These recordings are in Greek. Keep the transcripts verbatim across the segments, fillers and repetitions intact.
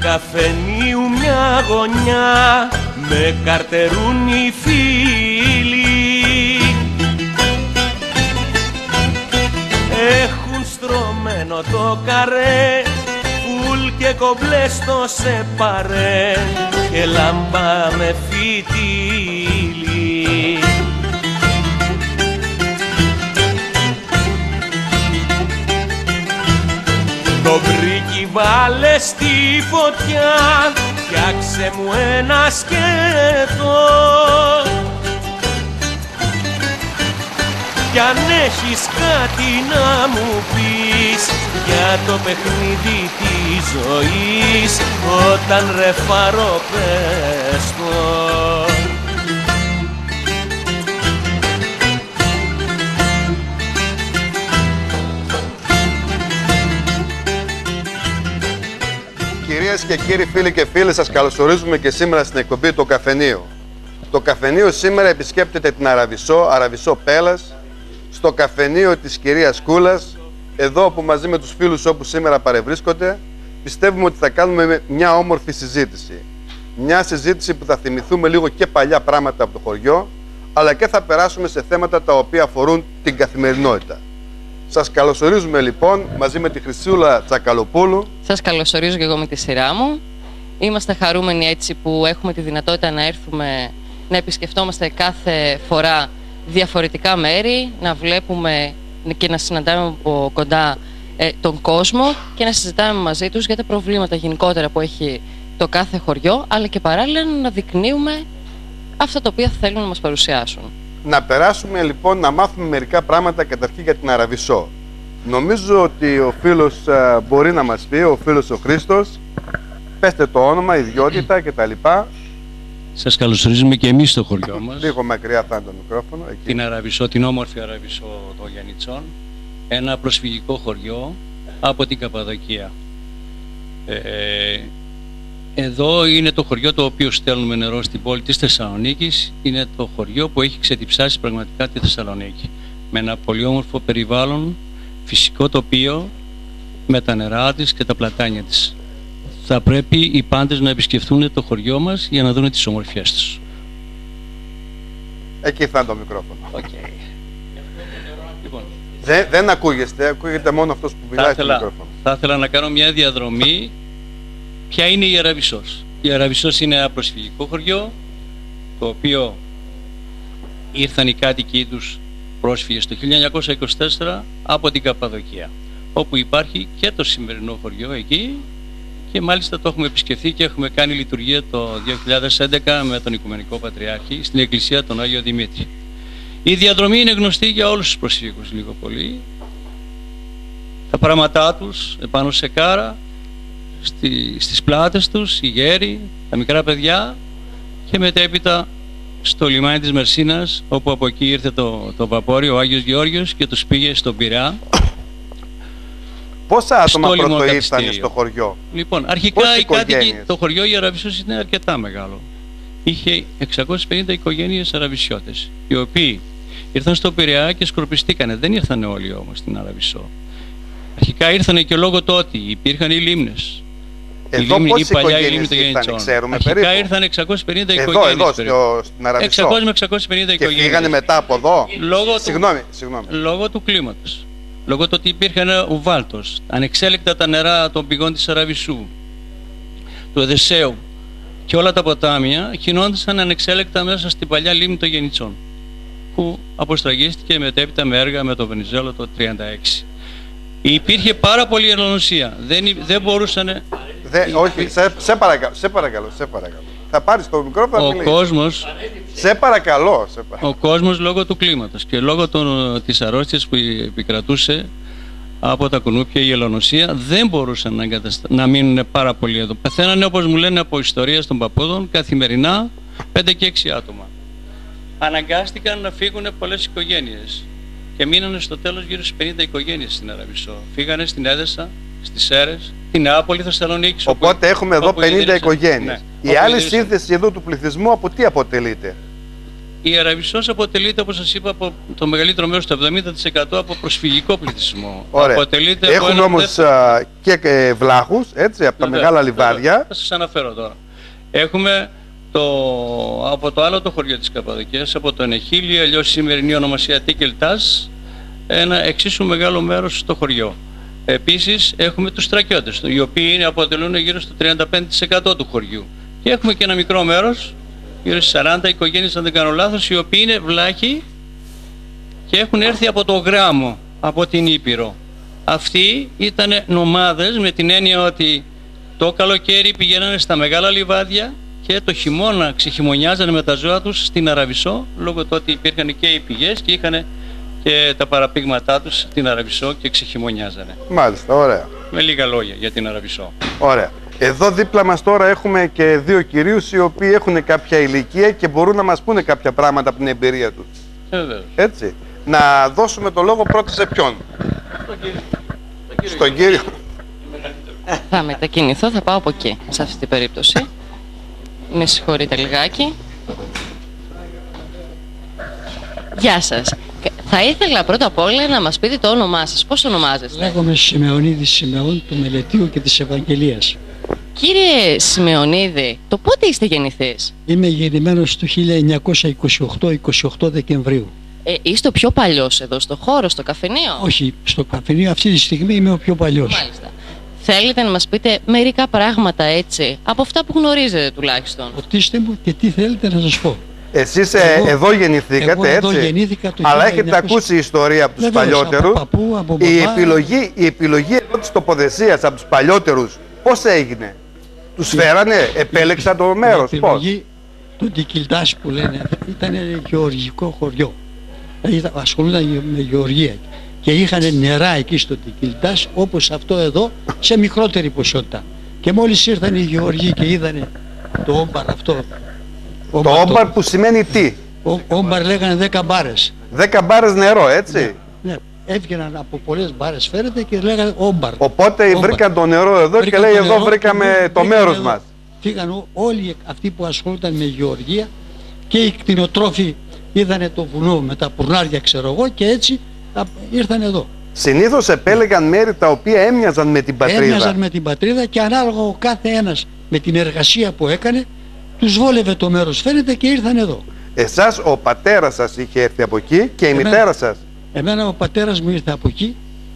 καφενείου μια γωνιά με καρτερούν οι φίλοι. Έχουν στρωμένο το καρέ, φουλ και κομπλέ στο σεπαρέ και λάμπα με φιτίλι. Το μπρίκι βάλε στη φωτιά, φτιάξε μου ένα σκέτο. Κι αν έχεις κάτι να μου πεις για το παιχνίδι της ζωής, όταν ρε φάρω πες το. Κυρίες και κύριοι, φίλοι και φίλες, σας καλωσορίζουμε και σήμερα στην εκπομπή Το Καφενείο. Το Καφενείο σήμερα επισκέπτεται την Αραβισσό, Αραβισσό Πέλας, στο καφενείο της κυρίας Κούλας, εδώ που μαζί με τους φίλους όπου σήμερα παρευρίσκονται, πιστεύουμε ότι θα κάνουμε μια όμορφη συζήτηση. Μια συζήτηση που θα θυμηθούμε λίγο και παλιά πράγματα από το χωριό, αλλά και θα περάσουμε σε θέματα τα οποία αφορούν την καθημερινότητα. Σας καλωσορίζουμε λοιπόν μαζί με τη Χρυσούλα Τσακαλοπούλου. Σας καλωσορίζω και εγώ με τη σειρά μου. Είμαστε χαρούμενοι έτσι που έχουμε τη δυνατότητα να έρθουμε να επισκεφτόμαστε κάθε φορά διαφορετικά μέρη, να βλέπουμε και να συναντάμε από κοντά ε, τον κόσμο και να συζητάμε μαζί τους για τα προβλήματα γενικότερα που έχει το κάθε χωριό, αλλά και παράλληλα να αναδεικνύουμε αυτά τα οποία θέλουν να μας παρουσιάσουν. Να περάσουμε λοιπόν να μάθουμε μερικά πράγματα καταρχήν για την Αραβισσό. Νομίζω ότι ο φίλος α, μπορεί να μας πει, ο φίλος ο Χρήστος, πέστε το όνομα, ιδιότητα κτλ. Σας καλωσορίζουμε και εμείς στο χωριό μας. Λίγο μακριά θα είναι το μικρόφωνο. Εκεί. Την Αραβισσό, την όμορφη Αραβισσό των Γιαννιτσών. Ένα προσφυγικό χωριό από την Καπαδοκία. Ε, εδώ είναι το χωριό το οποίο στέλνουμε νερό στην πόλη της Θεσσαλονίκης. Είναι το χωριό που έχει ξετυψάσει πραγματικά τη Θεσσαλονίκη. Με ένα πολύ όμορφο περιβάλλον, φυσικό τοπίο, με τα νερά της και τα πλατάνια της. Θα πρέπει οι πάντες να επισκεφθούν το χωριό μας για να δουν τις ομορφιές τους. Εκεί θα είναι το μικρόφωνο. Okay. Λοιπόν, δεν, δεν ακούγεστε, ακούγεται μόνο αυτός που μιλάει στο μικρόφωνο. Θα ήθελα να κάνω μια διαδρομή. Ποια είναι η Αραβισσός? Η Αραβισσός είναι ένα προσφυγικό χωριό, το οποίο ήρθαν οι κάτοικοι τους πρόσφυγες το χίλια εννιακόσια είκοσι τέσσερα από την Καπαδοκία, όπου υπάρχει και το σημερινό χωριό εκεί. Και μάλιστα το έχουμε επισκεφθεί και έχουμε κάνει λειτουργία το δύο χιλιάδες έντεκα με τον Οικουμενικό Πατριάρχη στην Εκκλησία των Άγιο Δημήτρη. Η διαδρομή είναι γνωστή για όλους τους προσφύγους λίγο πολύ. Τα πράγματά τους επάνω σε κάρα, στη, στις πλάτες τους, οι γέροι, τα μικρά παιδιά και μετέπειτα στο λιμάνι της Μερσίνας, όπου από εκεί ήρθε το, το βαπόρι, ο Άγιος Γεώργιος, και τους πήγε στον Πειραιά. Πόσα άτομα πρώτο ήρθαν στο χωριό? Λοιπόν, αρχικά οι κάτοικοι, το χωριό η Αραβισσός είναι αρκετά μεγάλο. Είχε εξακόσιες πενήντα οικογένειες Αραβισσιώτες, οι οποίοι ήρθαν στο Πειραιά και σκορπιστήκανε. Δεν ήρθαν όλοι όμως στην Αραβισσό. Αρχικά ήρθαν και λόγω του ότι υπήρχαν οι λίμνες. Εδώ η πόσες οικογένειες ήρθαν, ξέρουμε αρχικά περίπου? ήρθαν εξακόσιες πενήντα εδώ, οικογένειες. Εδώ, στο, στην Αραβισσό. εξακόσιες με εξακόσιες πενήντα και οικογένειες. Και φύγανε μετά από εδώ. Λόγω συγγνώμη, του, συγγνώμη. Λόγω του κλίματος. Λόγω του ότι υπήρχε ένα ουβάλτος, ανεξέλεκτα τα νερά των πηγών της Αραβισσού, του Εδεσσέου και όλα τα ποτάμια χυνόντουσαν ανεξέλεκτα μέσα στην παλιά λίμνη των Γενιτσών, που αποστραγίστηκε μετέπειτα με έργα με τον Βενιζέλο το χίλια εννιακόσια τριάντα έξι. Υπήρχε πάρα πολλή ελονοσία. Δεν, δεν μπορούσαν. Δε, όχι, σε, σε, παρακαλώ, σε παρακαλώ, σε παρακαλώ. Θα πάρεις το μικρόφωνο. Ο κόσμος, σε παρακαλώ, σε παρακαλώ. Ο κόσμος λόγω του κλίματος και λόγω των, της αρρώστιας που επικρατούσε από τα κουνούπια, η ελονοσία, δεν μπορούσαν να, εγκαταστα... να μείνουν πάρα πολύ εδώ. Πεθαίνανε, όπως μου λένε από ιστορίες των παππούδων, καθημερινά πέντε και έξι άτομα. Αναγκάστηκαν να φύγουν πολλές οικογένειες και μείνανε στο τέλος γύρω στις πενήντα οικογένειες στην Αραβισσό. Φύγανε στην Έδεσα, στις Σέρρες, την Νεάπολη, Θεσσαλονίκη. Οπότε όπου, έχουμε εδώ πενήντα οικογένειες. Ναι, η άλλη σύνθεση εδώ του πληθυσμού από τι αποτελείται? η Αραβισσός αποτελείται, όπως σας είπα, από το μεγαλύτερο μέρος, το εβδομήντα τοις εκατό, από προσφυγικό πληθυσμό. Ωραία. Αποτελείται Έχουμε από όμως α, και ε, βλάχους, έτσι, από τα Βέβαια, μεγάλα λιβάδια. βέβαια. Θα σας αναφέρω τώρα. Έχουμε το, από το άλλο το χωριό της Καπαδοκίας, από τον Εχίλη, αλλιώς η σημερινή ονομασία Τίκελτάζ, ένα εξίσου μεγάλο μέρος στο χωριό. Επίσης έχουμε τους Στρακιώτες, οι οποίοι είναι, αποτελούν γύρω στο τριάντα πέντε τοις εκατό του χωριού. Και έχουμε και ένα μικρό μέρος, γύρω στις σαράντα οικογένειες, αν δεν κάνω λάθος, οι οποίοι είναι βλάχοι και έχουν έρθει από το Γράμμο, από την Ήπειρο. Αυτοί ήταν νομάδες, με την έννοια ότι το καλοκαίρι πηγαίνανε στα μεγάλα λιβάδια και το χειμώνα ξεχειμωνιάζανε με τα ζώα τους στην Αραβισσό, λόγω του ότι υπήρχαν και οι πηγές και είχαν και τα παραπήγματά τους στην Αραβισσό και ξεχειμωνιάζανε. Μάλιστα, ωραία. Με λίγα λόγια για την Αραβισσό. Ωραία. Εδώ δίπλα μας τώρα έχουμε και δύο κυρίους οι οποίοι έχουν κάποια ηλικία και μπορούν να μας πούνε κάποια πράγματα από την εμπειρία τους. Βεβαίως. Έτσι. Να δώσουμε το λόγο πρώτα σε ποιον? Στον κύριο. Στον κύριο. Θα μετακινηθώ, θα πάω από εκεί, σε αυτή την περίπτωση. Με συγχωρείτε λιγάκι. Γεια σας. Θα ήθελα πρώτα απ' όλα να μας πείτε το όνομά σας. Πώς ονομάζεστε? Λέγομαι Σιμεωνίδης Σιμεών του Μελετείου και της Ευαγγελίας. Κύριε Σιμεωνίδη, το πότε είστε γεννηθείς? Είμαι γεννημένος το χίλια εννιακόσια είκοσι οκτώ, είκοσι οκτώ Δεκεμβρίου. Ε, είστε ο πιο παλιός εδώ στο χώρο, στο καφενείο? Όχι, στο καφενείο αυτή τη στιγμή είμαι ο πιο παλιός. Μάλιστα. Θέλετε να μας πείτε μερικά πράγματα έτσι, από αυτά που γνωρίζετε τουλάχιστον? Ρωτήστε μου και τι θέλετε να σας πω. Εσείς ε, Εγώ- εδώ γεννηθήκατε, εγώ εδώ έτσι. γεννήθηκα το Αλλά χίλια έχετε εννιακόσια ακούσει ιστορία από τους Βεβαίως, παλιότερους. από παππού, από Η μπαμπά. επιλογή, η επιλογή εδώ της τοποθεσίας από τους παλιότερους πώς έγινε? Τους φέρανε, επέλεξαν το μέρος, Η πώς? επιλογή του Τικιλτάς που λένε ήταν γεωργικό χωριό. Ήταν, ασχολούνταν με γεωργία και είχαν νερά εκεί στο Τικιλτάς όπως αυτό εδώ σε μικρότερη ποσότητα. Και μόλις ήρθαν οι γεωργοί και είδανε το όμπαρ αυτό. Το όμπαρ όμπαρ που σημαίνει τι? Ο, όμπαρ λέγανε δέκα μπάρες. Δέκα μπάρες νερό, έτσι. Ναι, έβγαιναν από πολλές μπάρες φέρετε και λέγανε όμπαρ. Οπότε Όμπαρ. βρήκαν το νερό εδώ και Βρήκαν λέει το εδώ νερό βρήκαμε και το βρήκαν μέρος εδώ. μας. Φύγαν ό- όλοι αυτοί που ασχολούνταν με γεωργία και οι κτηνοτρόφοι είδανε το βουνό με τα πουρνάρια ξέρω εγώ και έτσι α, ήρθαν εδώ. Συνήθως επέλεγαν μέρη τα οποία έμοιαζαν με την πατρίδα. Έμοιαζαν με την πατρίδα και ανάλογα ο κάθε ένας με την εργασία που έκανε τους βόλευε το μέρος φαίνεται και ήρθαν εδώ. Εσάς ο πατέρας σας είχε έρθει από εκεί και η Εμένα- μητέρα σας. Εμένα ο πατέρας μου ήρθε από εκεί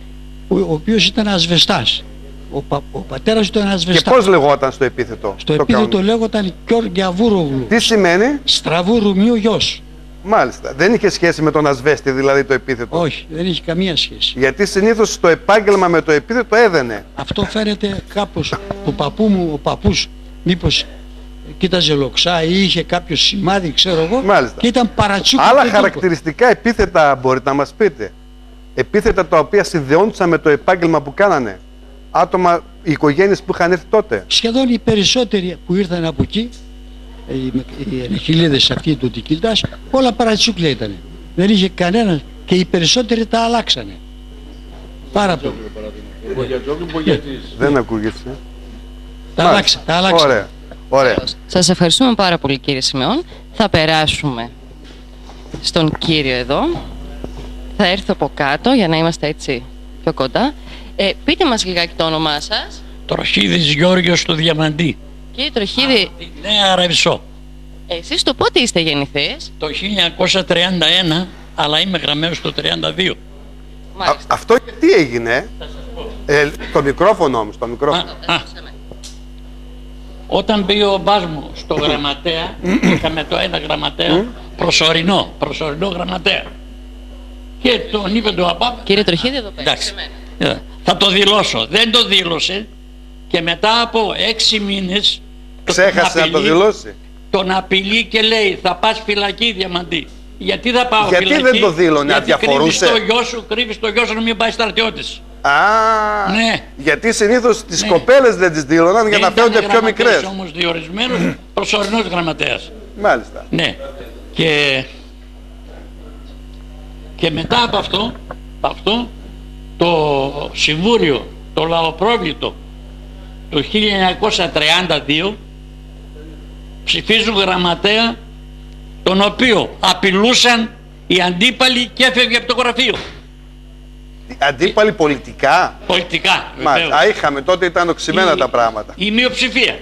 ο, ο οποίος ήταν ασβεστάς. Ο, πα, ο πατέρας του ήταν Και ασβεστάς. πώς λεγόταν στο επίθετο? Στο το επίθετο κανονικό? λέγονταν Γιώργια Βούρογλου. Τι σημαίνει? Στραβού Ρουμίου γιος. Μάλιστα. Δεν είχε σχέση με τον ασβέστη δηλαδή το επίθετο. Όχι, δεν έχει καμία σχέση. Γιατί συνήθως το επάγγελμα με το επίθετο έδαινε. Αυτό φαίνεται κάπως του παππού μου, ο παππούς μήπως κοίταζε λοξά ή είχε κάποιο σημάδι ξέρω εγώ Μάλιστα. και ήταν παρατσούκι. Άλλα και χαρακτηριστικά επίθετα μπορείτε να μας πείτε? Επίθετα τα οποία συνδεόντουσαν με το επάγγελμα που κάνανε. Άτομα, οι οικογένειες που είχαν έρθει τότε. Σχεδόν οι περισσότεροι που ήρθαν από εκεί, οι, οι ενεχιλίδες αυτοί του Τικιλτάς, όλα παρατσούκλια ήταν. Δεν είχε κανένα και οι περισσότεροι τα αλλάξανε. Πάρα πολύ. Δεν ακούγεσαι. Τα αλλάξανε. Τα αλλάξανε. Ωραία. Ωραία. Σας ευχαριστούμε πάρα πολύ κύριε Σιμεών. Θα περάσουμε στον κύριο εδώ. Θα έρθω από κάτω για να είμαστε έτσι πιο κοντά. Ε, πείτε μας λιγάκι το όνομά σας. Τροχίδης Γιώργος του Διαμαντή, Κύριε Τροχίδη, τη Νέα Αραβισσό. εσείς το πότε είστε γεννηθείς? Το χίλια εννιακόσια τριάντα ένα, αλλά είμαι γραμμένος το τριάντα δύο. Α, Μάλιστα. αυτό γιατί έγινε? Ε, το μικρόφωνο όμως, το μικρόφωνο. Α, α, όταν μπήκε ο μπάς μου στο γραμματέα, είχαμε το ένα γραμματέα προσωρινό, προσωρινό γραμματέα. Και τον είπε το απάπα, Κύριε Τροχίδη, εδώ πέρα. εντάξει, σε μένα. ε, θα το δηλώσω. Δεν το δήλωσε και μετά από έξι μήνες τον Ξέχασε να το απειλεί- δηλώσει. Τον απειλεί και λέει θα πας φυλακή Διαμαντή. Γιατί θα πάω Γιατί φυλακή? δεν το δήλωνε, Γιατί αδιαφορούσε? κρύβεις το γιο σου, κρύβεις το γιο σου να μην πάει στρατιώτης. Α, Ναι. γιατί συνήθως τις Ναι. κοπέλες δεν τις δήλωναν για να φαίνονται πιο μικρές. Ήταν όμως διορισμένος, προσωρινός γραμματέας. Μάλιστα. Ναι. Και, και μετά από αυτό, από αυτό, το Συμβούλιο, το Λαοπρόβλητο του χίλια εννιακόσια τριάντα δύο ψηφίζουν γραμματέα τον οποίο απειλούσαν οι αντίπαλοι και έφευγε από το γραφείο. Αντίπαλοι πολιτικά. Πολιτικά, Μάλιστα. βεβαίως. Είχαμε τότε, ήταν οξυμένα η, τα πράγματα. Η μειοψηφία.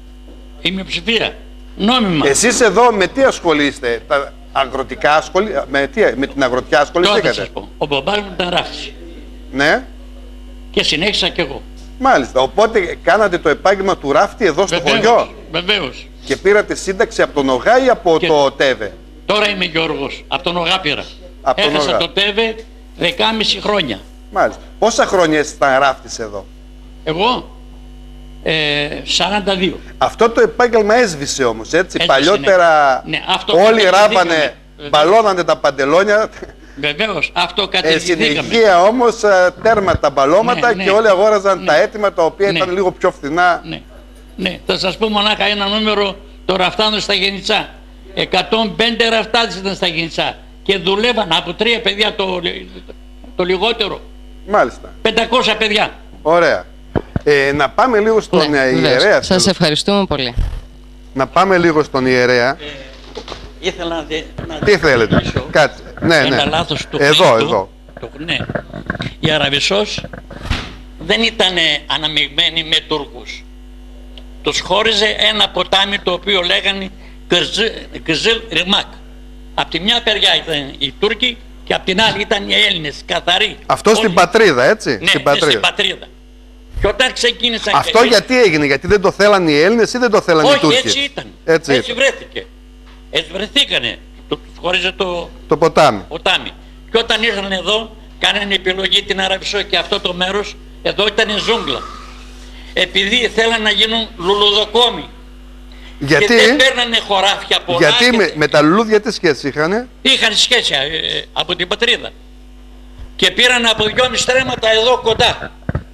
Η μειοψηφία. Νόμιμα. Εσείς εδώ με τι ασχολείστε, τα αγροτικά ασχολεί... με, τι... με την αγροτιά Τώρα θα ασχοληθήκατε? σας πω. Ο μπαμπάς μου ήταν ράφτης. Ναι. Και συνέχισα κι εγώ. Μάλιστα. Οπότε κάνατε το επάγγελμα του ράφτη εδώ στο Βεβαίως, χωριό. Βεβαίως. Και πήρατε σύνταξη από τον ΟΓΑ ή από Και- το ΤΕΒΕ? Τώρα είμαι Γιώργος. Από τον ΟΓΑ πήρα. Από τον Έχασα ΟΓΑ. το ΤΕΒΕ δεκάμιση χρόνια. Μάλιστα. Πόσα χρόνια ήσασταν ράφτης εδώ? Εγώ ε, σαράντα δύο. Αυτό το επάγγελμα έσβησε όμως, έτσι. Έσβησε, Παλιότερα ναι. Ναι, αυτό όλοι κατηγηθήκαμε. ράβανε, Βεβαίως. μπαλώνανε τα παντελόνια. Βεβαίως, αυτό Ε, κατηγηθήκαμε. συνεχεία όμως ε, τέρμα τα μπαλώματα Ναι, ναι. και όλοι αγόραζαν Ναι. τα έτοιμα τα οποία Ναι. ήταν λίγο πιο φθηνά. Ναι. Ναι, θα σας πω μονάχα ένα νούμερο το ραφτάνο στα Γενιτσά. εκατόν πέντε ραφτάδες ήταν στα Γενιτσά και δουλεύαν από τρία παιδιά το, το λιγότερο. Μάλιστα. πεντακόσια παιδιά. Ωραία. Ε, να πάμε λίγο στον Ναι, ε, βεβαίως. ιερέα. Σας θέλω. ευχαριστούμε πολύ. Να πάμε λίγο στον ιερέα. Ήθελα να, δε, να Τι θέλετε? διευκρινίσω Κάτσε. Ναι, ένα ναι. λάθος του Εδώ, Χρήστου. εδώ. Το, ναι. Η Αραβισσός δεν ήταν αναμειγμένη με Τούρκους. Τους χώριζε ένα ποτάμι το οποίο λέγανε Κζιλ Ριμάκ. Απ' τη μια περιά ήταν οι Τούρκοι και απ' την άλλη ήταν οι Έλληνες, καθαροί. Αυτό στην Όλοι. πατρίδα, έτσι. Ναι, στην ναι, πατρίδα. στην πατρίδα. Και όταν ξεκίνησαν... Αυτό γιατί έγινε, γιατί δεν το θέλαν οι Έλληνες ή δεν το θέλαν οι Όχι, Τούρκοι? έτσι ήταν. Έτσι, Έτσι, ήταν. βρέθηκε. Έτσι βρεθήκανε. Το- Τους χώριζε το Το ποτάμι. ποτάμι. Και όταν ήρθαν εδώ, κάνανε επιλογή την Αραβισσό και αυτό το μέρος, εδώ ήταν ζούγκλα. Επειδή θέλαν να γίνουν λουλουδοκόμοι. Γιατί, Και δεν παίρνανε χωράφια πολλά. γιατί και με, με τα λουλούδια τι σχέση είχανε? είχαν σχέση ε, από την πατρίδα. Και πήραν από δυόμιση στρέμματα εδώ κοντά.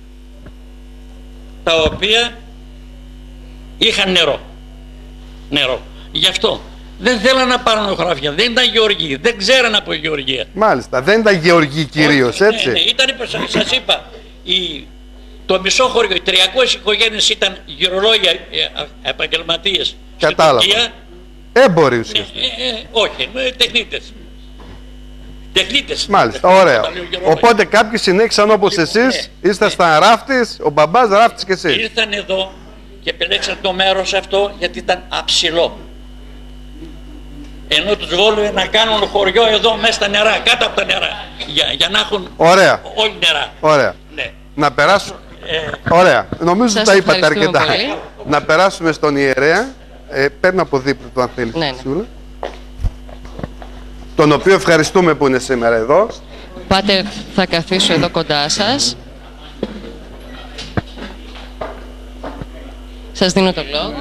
Τα οποία είχαν νερό. Νερό. Γι' αυτό δεν θέλαν να πάρουν χωράφια. Δεν ήταν γεωργοί. Δεν ξέραν από γεωργία. Μάλιστα. Δεν ήταν γεωργοί κυρίως, Όχι, έτσι. Ναι, ναι. Ήταν, σας είπα, η, το μισό χωριό, οι τριακόσιες οικογένειες ήταν γυρολόγια ε, επαγγελματίες. Κατάλαβα. Στην Τουρκία, Έμποροι ναι, ουσιαστικά. ε, ε, όχι, ε, τεχνίτες. Τεχνίτες. Μάλιστα, Όταν ωραία. λέω γυρολόγια. Οπότε κάποιοι συνέχισαν όπως Λοιπόν, εσείς, ναι, ήσασταν ράφτης, ο μπαμπάς ράφτης και εσείς. Ήρθαν εδώ και επιλέξαν το μέρος αυτό γιατί ήταν αψηλό. Ενώ τους βόλευε να κάνουν χωριό εδώ μέσα στα νερά, κάτω από τα νερά. Για, για να έχουν Ωραία, όλοι νερά. ωραία. Ναι. Να περάσουμε. Ε, Ωραία. Νομίζω Σας ότι τα είπατε ευχαριστούμε αρκετά. πολύ. Να περάσουμε στον ιερέα. Ε, παίρνω από δίπλα του αν θέλει. Ναι, ναι. Σούλα. Τον οποίο ευχαριστούμε που είναι σήμερα εδώ. Πάτερ, θα καθίσω εδώ κοντά σας. Σας δίνω το λόγο.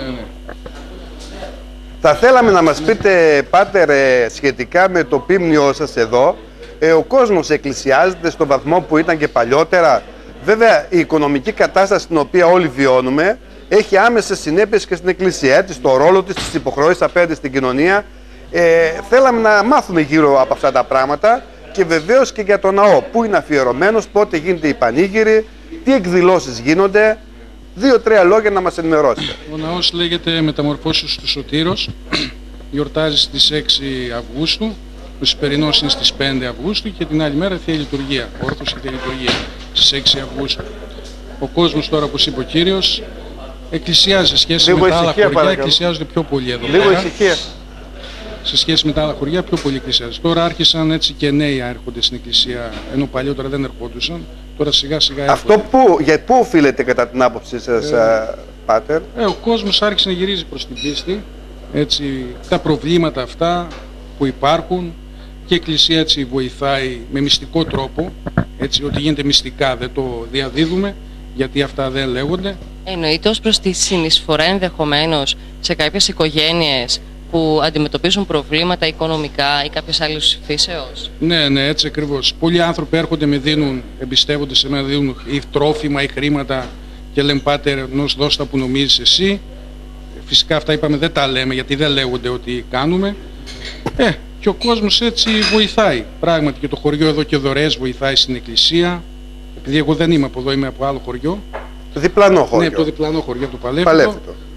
Θα θέλαμε να μας πείτε, Πάτερ, ε, σχετικά με το πίμνιό σας εδώ. Ε, ο κόσμος εκκλησιάζεται στον βαθμό που ήταν και παλιότερα. Βέβαια, η οικονομική κατάσταση την οποία όλοι βιώνουμε έχει άμεσες συνέπειες και στην Εκκλησία, έτσι, στο ρόλο της, στις υποχρεώσεις απέναντι στην κοινωνία. Ε, θέλαμε να μάθουμε γύρω από αυτά τα πράγματα και βεβαίως και για τον ναό. Πού είναι αφιερωμένος, πότε γίνεται η πανήγυρη, τι εκδηλώσεις γίνονται. Δύο-τρία λόγια να μας ενημερώσετε. Ο ναός λέγεται Μεταμορφώσεως του Σωτήρος, γιορτάζει στις έξι Αυγούστου, ο σημερινός είναι στις πέντε Αυγούστου και την άλλη μέρα Θεία Λειτουργία, όρθωση και Θεία Λειτουργία, στις έξι Αυγούστου. Ο κόσμος τώρα, όπως είπε ο Κύριος, εκκλησιάζει σε σχέση Λίγο με τα άλλα ησυχία, χωριά, παρακαλώ. εκκλησιάζονται πιο πολύ εδώ Λίγο πέρα. ησυχία. Σε σχέση με τα άλλα χωριά πιο πολύ εκκλησιάζονται. Τώρα άρχισαν έτσι και νέοι να έρχονται στην εκκλησία, ενώ παλιότερα δεν ερχόντουσαν. Τώρα σιγά σιγά έρχονται. Αυτό που, για πού οφείλεται κατά την άποψή σας, ε, Πάτερ? Ε, ο κόσμος άρχισε να γυρίζει προς την πίστη, έτσι, τα προβλήματα αυτά που υπάρχουν και η Εκκλησία έτσι βοηθάει με μυστικό τρόπο, έτσι, ότι γίνεται μυστικά δεν το διαδίδουμε, γιατί αυτά δεν λέγονται. Εννοείται ως προς τη συνεισφορά ενδεχομένως σε κάποιες οικογένειες που αντιμετωπίζουν προβλήματα οικονομικά ή κάποιες άλλες φύσεως. Ναι, ναι, έτσι ακριβώς. Πολλοί άνθρωποι έρχονται, με δίνουν, εμπιστεύονται σε μένα, δίνουν ή τρόφιμα ή χρήματα και λένε Πάτερ, νος δώσ' τα που νομίζεις εσύ. Φυσικά αυτά είπαμε δεν τα λέμε γιατί δεν λέγονται ότι κάνουμε. Ε, και ο κόσμος έτσι βοηθάει. Πράγματι και το χωριό εδώ και δωρεές βοηθάει στην εκκλησία. Επειδή εγώ δεν είμαι από εδώ, είμαι από άλλο χωριό. Το διπλανό χωριό. Ναι, από το διπλανό χωριό, από το Παλέφητο. Παλέφητο.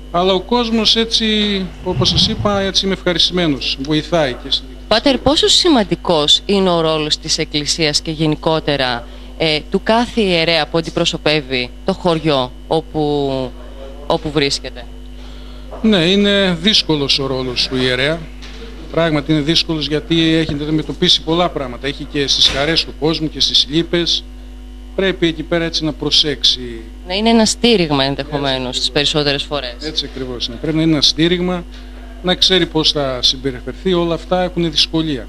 Αλλά ο κόσμος έτσι, όπως σας είπα, έτσι είμαι ευχαριστημένος, βοηθάει και στη... Πάτερ, πόσο σημαντικός είναι ο ρόλος της Εκκλησίας και γενικότερα ε, του κάθε ιερέα που αντιπροσωπεύει το χωριό όπου, όπου βρίσκεται? Ναι, είναι δύσκολος ο ρόλος του ιερέα. Πράγματι είναι δύσκολος γιατί έχει αντιμετωπίσει πολλά πράγματα. Έχει και στις χαρές του κόσμου και στις λύπες. Πρέπει εκεί πέρα έτσι να προσέξει. Να είναι ένα στήριγμα ενδεχομένως τις περισσότερες φορές. Έτσι ακριβώς. Ναι. Πρέπει να είναι ένα στήριγμα, να ξέρει πώς θα συμπεριφερθεί. Όλα αυτά έχουν δυσκολία.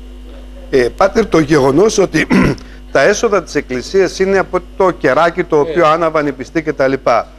Ε, Πάτερ, το γεγονός ότι τα έσοδα της Εκκλησίας είναι από το κεράκι το οποίο ε. άναβαν οι πιστοί κτλ.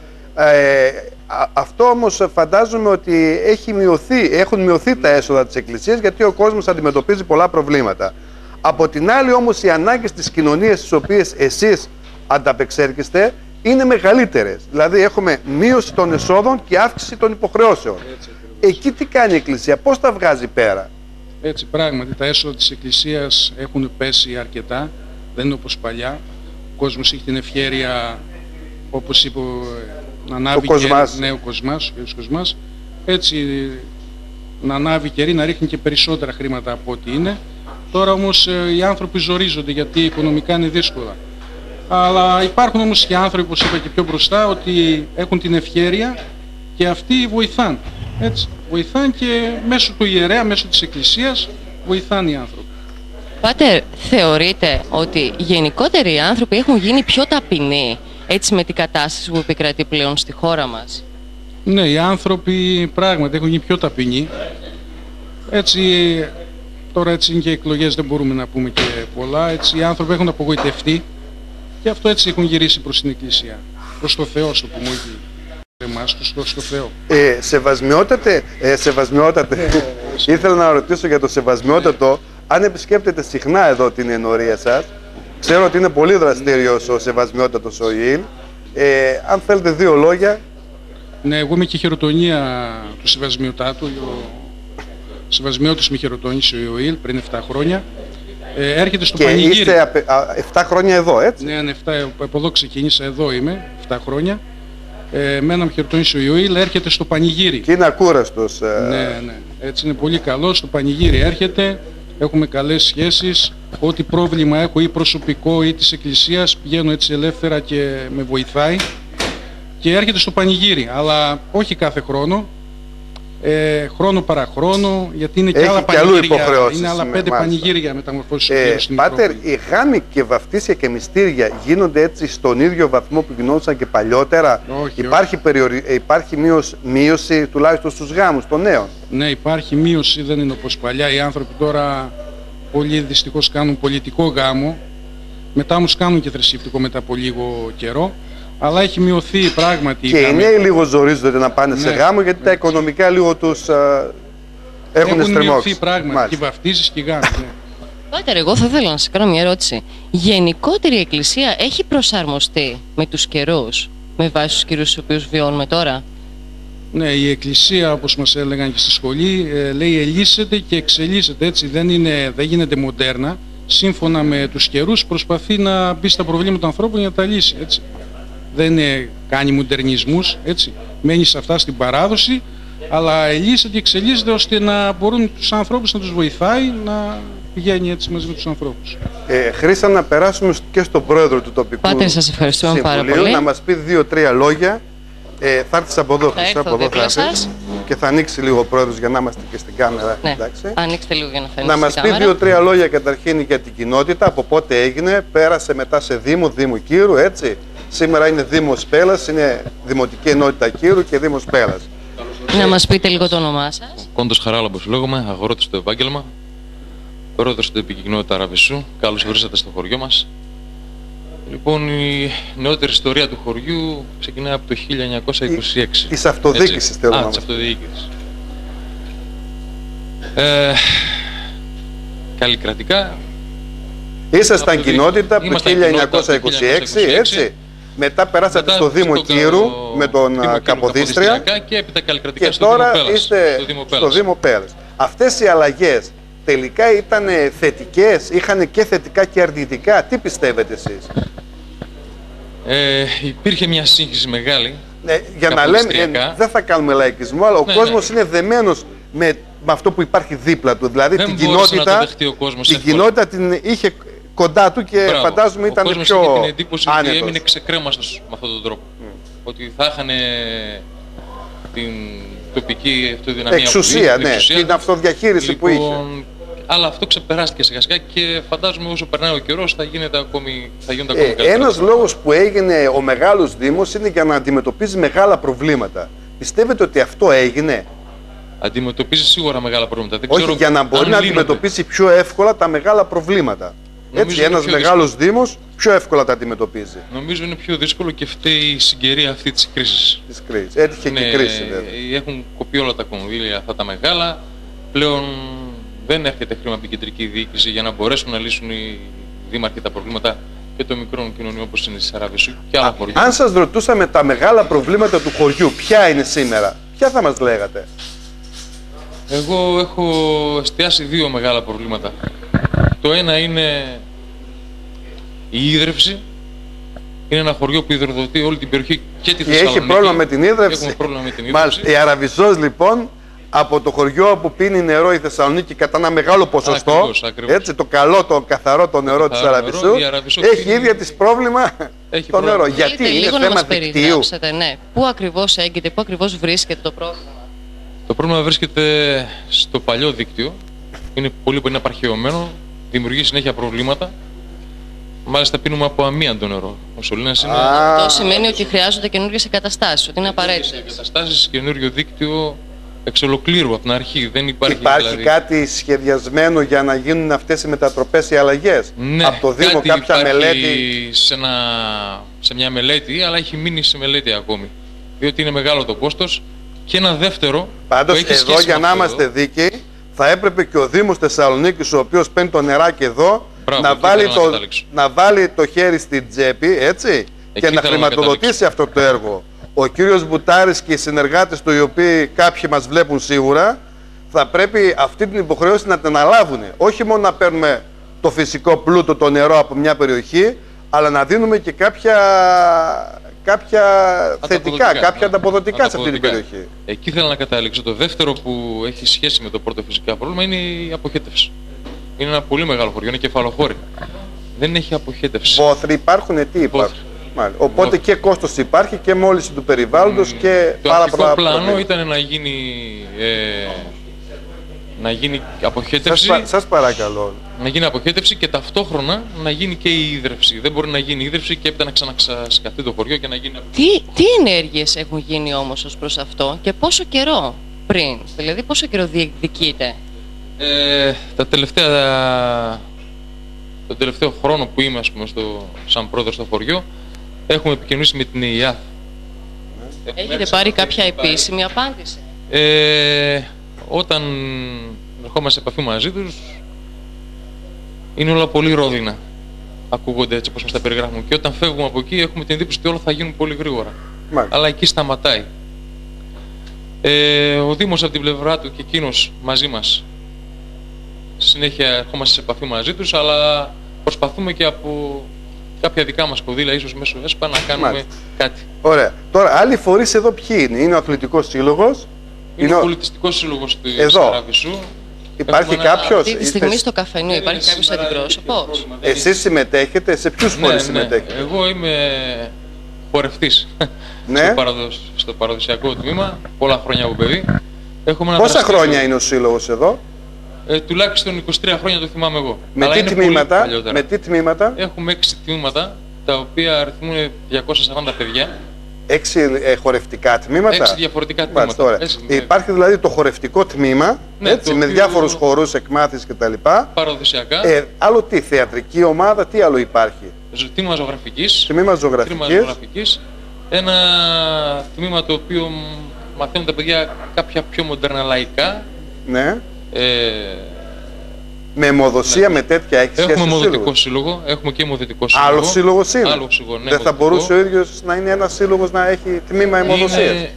Ε, αυτό όμως φαντάζομαι ότι έχει μειωθεί, έχουν μειωθεί τα έσοδα της Εκκλησίας γιατί ο κόσμος αντιμετωπίζει πολλά προβλήματα. Από την άλλη όμως οι ανάγκες της κοινωνίας στις οποίες εσείς ανταπεξέρχεστε είναι μεγαλύτερες. Δηλαδή έχουμε μείωση των εσόδων και αύξηση των υποχρεώσεων. Έτσι, εκεί τι κάνει η Εκκλησία, πώς τα βγάζει πέρα? Έτσι, πράγματι τα έσοδα της Εκκλησίας έχουν πέσει αρκετά, δεν είναι όπως παλιά. Ο κόσμος έχει την ευχέρεια, όπως είπε, να ανάβει ο Κοσμάς. Και, ναι, ο Κοσμάς, ο Κοσμάς, έτσι να ανάβει κερί, να ρίχνει και περισσότερα χρήματα από ό,τι είναι. Τώρα όμως οι άνθρωποι ζορίζονται γιατί οικονομικά είναι δύσκολα. Αλλά υπάρχουν όμως και άνθρωποι, όπως είπα και πιο μπροστά, ότι έχουν την ευχέρεια και αυτοί βοηθάν. Έτσι, βοηθάν και μέσω του ιερέα, μέσω της Εκκλησίας, βοηθάνε οι άνθρωποι. Πάτερ, θεωρείτε ότι γενικότερα οι άνθρωποι έχουν γίνει πιο ταπεινοί έτσι με την κατάσταση που επικρατεί πλέον στη χώρα μας? Ναι, οι άνθρωποι πράγματι έχουν γίνει πιο ταπεινοί. Έτσι, τώρα έτσι είναι και εκλογές, δεν μπορούμε να πούμε και πολλά. Έτσι, οι άνθρωποι έχουν απογοητευτεί και αυτό έτσι έχουν γυρίσει προς την Εκκλησία. Προς το Θεό, στο που μου έχει εμάς, προς το Θεό. Ε, σεβασμιότατε, ε, σεβασμιότατε. Ήθελα να ρωτήσω για το σεβασμιότατο, αν επισκέπτεται συχνά εδώ την ενορία σας. Ξέρω ότι είναι πολύ δραστήριος ο σεβασμιότατος ο Ιήλ. Ε, αν θέλετε δύο λόγια. Ναι, εγώ είμαι και χειροτονία του σεβασμιωτάτου. Ο σεβασμιώτης με χειροτόνησε ο Ιωήλ πριν επτά χρόνια. Ε, έρχεται στο και πανηγύρι. Και είστε επτά χρόνια εδώ, έτσι? Ναι, ναι, επτά, από εδώ ξεκίνησα, εδώ είμαι, επτά χρόνια. Ε, μένα με χειροτόνησε ο Ιωήλ, έρχεται στο πανηγύρι. Και είναι ακούραστος. Ε... Ναι, ναι, έτσι είναι πολύ καλό. Στο πανηγύρι έρχεται, έχουμε καλές σχέσεις. Ό,τι πρόβλημα έχω ή προσωπικό ή της Εκκλησίας, πηγαίνω έτσι ελεύθερα και με βοηθάει. Και έρχεται στο πανηγύρι, αλλά όχι κάθε χρόνο. Ε, χρόνο παρά χρόνο, γιατί είναι και έχει άλλα και πανηγύρια. Είναι άλλα πέντε πανηγύρια μεταμορφώσεις ε, στην Πάτερ, οι γάμοι και βαφτίσια και μυστήρια γίνονται έτσι στον ίδιο βαθμό που γινόντουσαν και παλιότερα? Όχι, υπάρχει, όχι. Περιορι... υπάρχει μείωση, μείωση τουλάχιστον στους γάμους των νέων? Ναι, υπάρχει μείωση, δεν είναι όπως παλιά. Οι άνθρωποι τώρα πολλοί δυστυχώς κάνουν πολιτικό γάμο, μετά όμως κάνουν και θρησκευτικό μετά από λίγο καιρό. Αλλά έχει μειωθεί πράγματι. Και οι νέοι λίγο ζορίζονται να πάνε ναι, σε γάμο γιατί ναι, τα οικονομικά λίγο τους α, έχουν στριμώξει. Έχουν μειωθεί πράγματι και βαφτίσεις και γάμοι. Ναι. Πάτερ, εγώ θα ήθελα να σας κάνω μια ερώτηση. Γενικότερη η Εκκλησία έχει προσαρμοστεί με τους καιρούς, με βάση τους καιρούς στους οποίους βιώνουμε τώρα? Ναι, η Εκκλησία, όπως μας έλεγαν και στη σχολή, ε, λέει ελίσσεται και εξελίσσεται. Έτσι, δεν, είναι, δεν γίνεται μοντέρνα. Σύμφωνα με τους καιρούς προσπαθεί να μπει στα προβλήματα των ανθρώπων για να τα λύσει. Έτσι. Δεν ε, κάνει μοντερνισμούς, έτσι. Μένει σε αυτά στην παράδοση, αλλά ελίσσεται και εξελίσσεται ώστε να μπορούν τους ανθρώπους να τους βοηθάει να πηγαίνει έτσι μαζί με τους ανθρώπους. Ε, Χρήστα, να περάσουμε και στον πρόεδρο του τοπικού Πάτερ, σας ευχαριστούμε συμβουλίου, πάρα πολύ. Να μας πει δύο-τρία λόγια. Ε, θα έρθεις από εδώ, θα Χρήστα, από εδώ θα έρθεις. Και θα ανοίξει λίγο ο πρόεδρος για να είμαστε και στην κάμερα. Ναι, εντάξει. ανοίξτε λίγο για να φαίνεται. Να μας πει δύο-τρία λόγια καταρχήν για την κοινότητα, από πότε έγινε, πέρασε μετά σε Δήμο, Δήμου Κύρου, έτσι. Σήμερα είναι Δήμος Πέλλας, είναι Δημοτική Ενότητα Κύρου και Δήμος Πέλλας. Να μας πείτε λίγο το όνομά σας. Κόντος Χαράλαμπος λέγομαι, αγρότης στο επάγγελμα, πρόεδρος στην τοπική κοινότητα Αραβισσού. Καλώς ορίσατε στο χωριό μας. Λοιπόν, η νεότερη ιστορία του χωριού ξεκινάει από το χίλια εννιακόσια είκοσι έξι. Της αυτοδιοίκησης, θέλω να Α, της αυτοδιοίκησης. Ε, καλλικρατικά. Ήσασταν κοινότητα από το χίλια εννιακόσια είκοσι έξι, έτσι. Μετά περάσατε μετά στο Δήμο Κύρου με τον Δήμο Καποδίστρια και, έπειτα καλλικρατικά και στο τώρα Δήμο Πέλλας, είστε στο Δήμο στο Δήμο Πέλλας. Αυτές οι αλλαγές τελικά ήταν θετικές, είχαν και θετικά και αρνητικά? Τι πιστεύετε εσείς? Ε, υπήρχε μια σύγχυση μεγάλη Ναι, για να λέμε, ε, δεν θα κάνουμε λαϊκισμό, αλλά ο ναι, κόσμος ναι. είναι δεμένος με, με αυτό που υπάρχει δίπλα του. Δηλαδή δεν την κοινότητα, την κοινότητα την είχε κοντά του και Μπράβο. φαντάζομαι ήταν πιο πιο άνετος. Είχε την εντύπωση άνετος. ότι έμεινε ξεκρέμαστος με αυτόν τον τρόπο. Mm. Ότι θα είχαν την τοπική αυτοδυναμία εξουσία, που είχε, ναι, εξουσία. την αυτοδιαχείριση λοιπόν, που είχε. Αλλά αυτό ξεπεράστηκε σιγά σιγά και φαντάζομαι όσο περνάει ο καιρός θα, γίνεται ακόμη, θα γίνονται ακόμη Ε, καλύτερα. ένας λόγος που έγινε ο μεγάλος Δήμος είναι για να αντιμετωπίζει μεγάλα προβλήματα. Πιστεύετε ότι αυτό έγινε? Αντιμετωπίζει σίγουρα μεγάλα προβλήματα. Δεν Όχι, ξέρω για να μπορεί να λύνονται. αντιμετωπίσει πιο εύκολα τα μεγάλα προβλήματα. Νομίζω Έτσι, ένας μεγάλος Δήμος πιο εύκολα τα αντιμετωπίζει. Νομίζω είναι πιο δύσκολο και φταίει η συγκαιρία αυτή της κρίσης. Της κρίσης. Έτυχε ναι, και κρίση βέβαια. Έχουν κοπεί όλα τα κονδύλια αυτά τα μεγάλα. Πλέον δεν έρχεται χρήμα από την κεντρική διοίκηση για να μπορέσουν να λύσουν οι δήμαρχοι τα προβλήματα και των μικρών κοινωνιών όπως είναι της Αραβισσού και άλλα χωριά. Αν σας ρωτούσαμε τα μεγάλα προβλήματα του χωριού, ποια είναι σήμερα, ποια θα μας λέγατε? Εγώ έχω εστιάσει δύο μεγάλα προβλήματα. Το ένα είναι η ίδρυυση. Είναι ένα χωριό που υδροδοτεί όλη την περιοχή και τη Θεσσαλονίκη. Έχει πρόβλημα με την ίδρυυση. Έχουμε πρόβλημα με την ίδρυυση. Μάλιστα. Η Αραβισσός λοιπόν, από το χωριό όπου πίνει νερό η Θεσσαλονίκη κατά ένα μεγάλο ποσοστό, Ακριβώς, ακριβώς. έτσι, το καλό, το καθαρό το νερό της Αραβισσού, έχει πίνει... ίδια της πρόβλημα έχει το νερό. Θέλετε Γιατί είναι λίγο θέμα να μας δικτύου. περιγράψετε, ναι. Πού ακριβώς έγκυται, πού ακριβώς βρίσκεται το πρόβλημα? Το πρόβλημα βρίσκεται στο παλιό δίκτυο. Είναι πολύ που είναι απαρχαιωμένο, δημιουργεί συνέχεια προβλήματα. Μάλιστα πίνουμε από αμίαντο νερό. Ο σωλήνας είναι... Αυτό σημαίνει ότι χρειάζονται καινούργιες εγκαταστάσεις, ότι είναι απαραίτητες. Εγκαταστάσεις, καινούριο δίκτυο εξ ολοκλήρου από την αρχή. Δεν υπάρχει, Υπάρχει δηλαδή... κάτι σχεδιασμένο για να γίνουν αυτές οι μετατροπές, οι αλλαγές? Ναι, από το Δήμο κάτι κάποια υπάρχει μελέτη? Σε, ένα... σε μια μελέτη, αλλά έχει μείνει σε μελέτη ακόμη. Διότι είναι μεγάλο το κόστος. Και ένα δεύτερο. Πάντως εδώ, για να είμαστε εδώ δίκαιοι, θα έπρεπε και ο Δήμος Θεσσαλονίκης, ο οποίος παίρνει το νεράκι εδώ, Μπράβο, να, βάλει το, να, να βάλει το χέρι στην τσέπη, έτσι, εκεί και να χρηματοδοτήσει να αυτό το έργο. Ο κύριος Μπουτάρης και οι συνεργάτες του, οι οποίοι κάποιοι μας βλέπουν σίγουρα, θα πρέπει αυτή την υποχρέωση να την αναλάβουν. Όχι μόνο να παίρνουμε το φυσικό πλούτο, το νερό από μια περιοχή, αλλά να δίνουμε και κάποια, κάποια θετικά, κάποια ναι. ανταποδοτικά σε αυτή την περιοχή. Εκεί θέλω να καταλήξω. Το δεύτερο που έχει σχέση με το πρώτο φυσικά πρόβλημα είναι η αποχέτευση. Είναι ένα πολύ μεγάλο χωριό, είναι κεφαλοχώρι. Δεν έχει αποχέτευση. Βόθροι υπάρχουν, τι υπάρχουν. Οπότε Βόθροι. Και κόστος υπάρχει και μόλυνση του περιβάλλοντος mm. και το πάρα πολλά. Το πλάνο προβλήματα. Ήταν να γίνει, ε, να γίνει αποχέτευση. Σας, σας παρακαλώ. Να γίνει αποχέτευση και ταυτόχρονα να γίνει και η ίδρυυση. Δεν μπορεί να γίνει ίδρυυση και έπειτα να ξαναξασκαθεί το χωριό και να γίνει. Τι, τι ενέργειες έχουν γίνει όμως ως προς αυτό και πόσο καιρό πριν, δηλαδή πόσο καιρό διεκδικείται? Ε, τα τελευταία, τον τελευταίο χρόνο που είμαι, ας πούμε, στο, σαν πρόεδρος στο χωριό, έχουμε επικοινωνήσει με την ΕΙΑΘ. Έχετε πάρει κάποια επίσημη απάντηση? Ε, όταν ερχόμαστε σε επαφή μαζί τους, είναι όλα πολύ ρόδινα. Ακούγονται έτσι όπως μας τα περιγράφουμε. Και όταν φεύγουμε από εκεί, έχουμε την εντύπωση ότι όλα θα γίνουν πολύ γρήγορα. Μάλιστα. Αλλά εκεί σταματάει. Ε, ο Δήμος από την πλευρά του και εκείνος μαζί μας, συνέχεια ερχόμαστε σε επαφή μαζί τους, αλλά προσπαθούμε και από κάποια δικά μας κονδύλια, ίσως μέσω ΕΣΠΑ, να κάνουμε Μάλιστα. κάτι. Ωραία. Τώρα, άλλοι φορείς εδώ ποιοι είναι? Είναι ο Αθλητικός Σύλλογος. Είναι, είναι ο πολιτιστικός σύλλογος της Αραβισσού. Υπάρχει κάποιος? Αυτή τη στιγμή είστε... στο καφενείο υπάρχει κάποιος αντιπρόσωπος? Εσείς συμμετέχετε? Σε ποιους φορείς ναι, συμμετέχετε? Ναι. Εγώ είμαι χορευτής ναι. στο, παραδοσ... στο παραδοσιακό τμήμα, πολλά χρόνια από παιδί. Πόσα δραστήριο... χρόνια είναι ο σύλλογος εδώ? Ε, τουλάχιστον είκοσι τρία χρόνια το θυμάμαι εγώ. Με, Αλλά τι, είναι τμήματα, με τι τμήματα? Έχουμε έξι τμήματα, τα οποία αριθμούν διακόσια σαράντα παιδιά. Έξι ε, χορευτικά τμήματα. Έξι διαφορετικά τμήματα. Μάλιστα, έξι, ναι. Υπάρχει δηλαδή το χορευτικό τμήμα, ναι, έτσι, με διάφορους χορούς, εκμάθησης κτλ. Παραδοσιακά. Ε, άλλο τι, θεατρική ομάδα, τι άλλο υπάρχει? Τμήμα ζωγραφικής. Τμήμα ζωγραφικής. Ένα τμήμα το οποίο μαθαίνουν τα παιδιά κάποια πιο μοντέρνα λαϊκά. Ναι. Ε, με αιμοδοσία, ναι. με τέτοια έχει σχέση? Έχουμε αιμοδοτικό σύλλογο, έχουμε και αιμοδοτικό σύλλογο. Άλλο σύλλογος είναι? Άλλο σύλλογο, ναι, δεν θα μπορούσε ο ίδιος να είναι ένας σύλλογος να έχει τμήμα αιμοδοσίας? Είναι...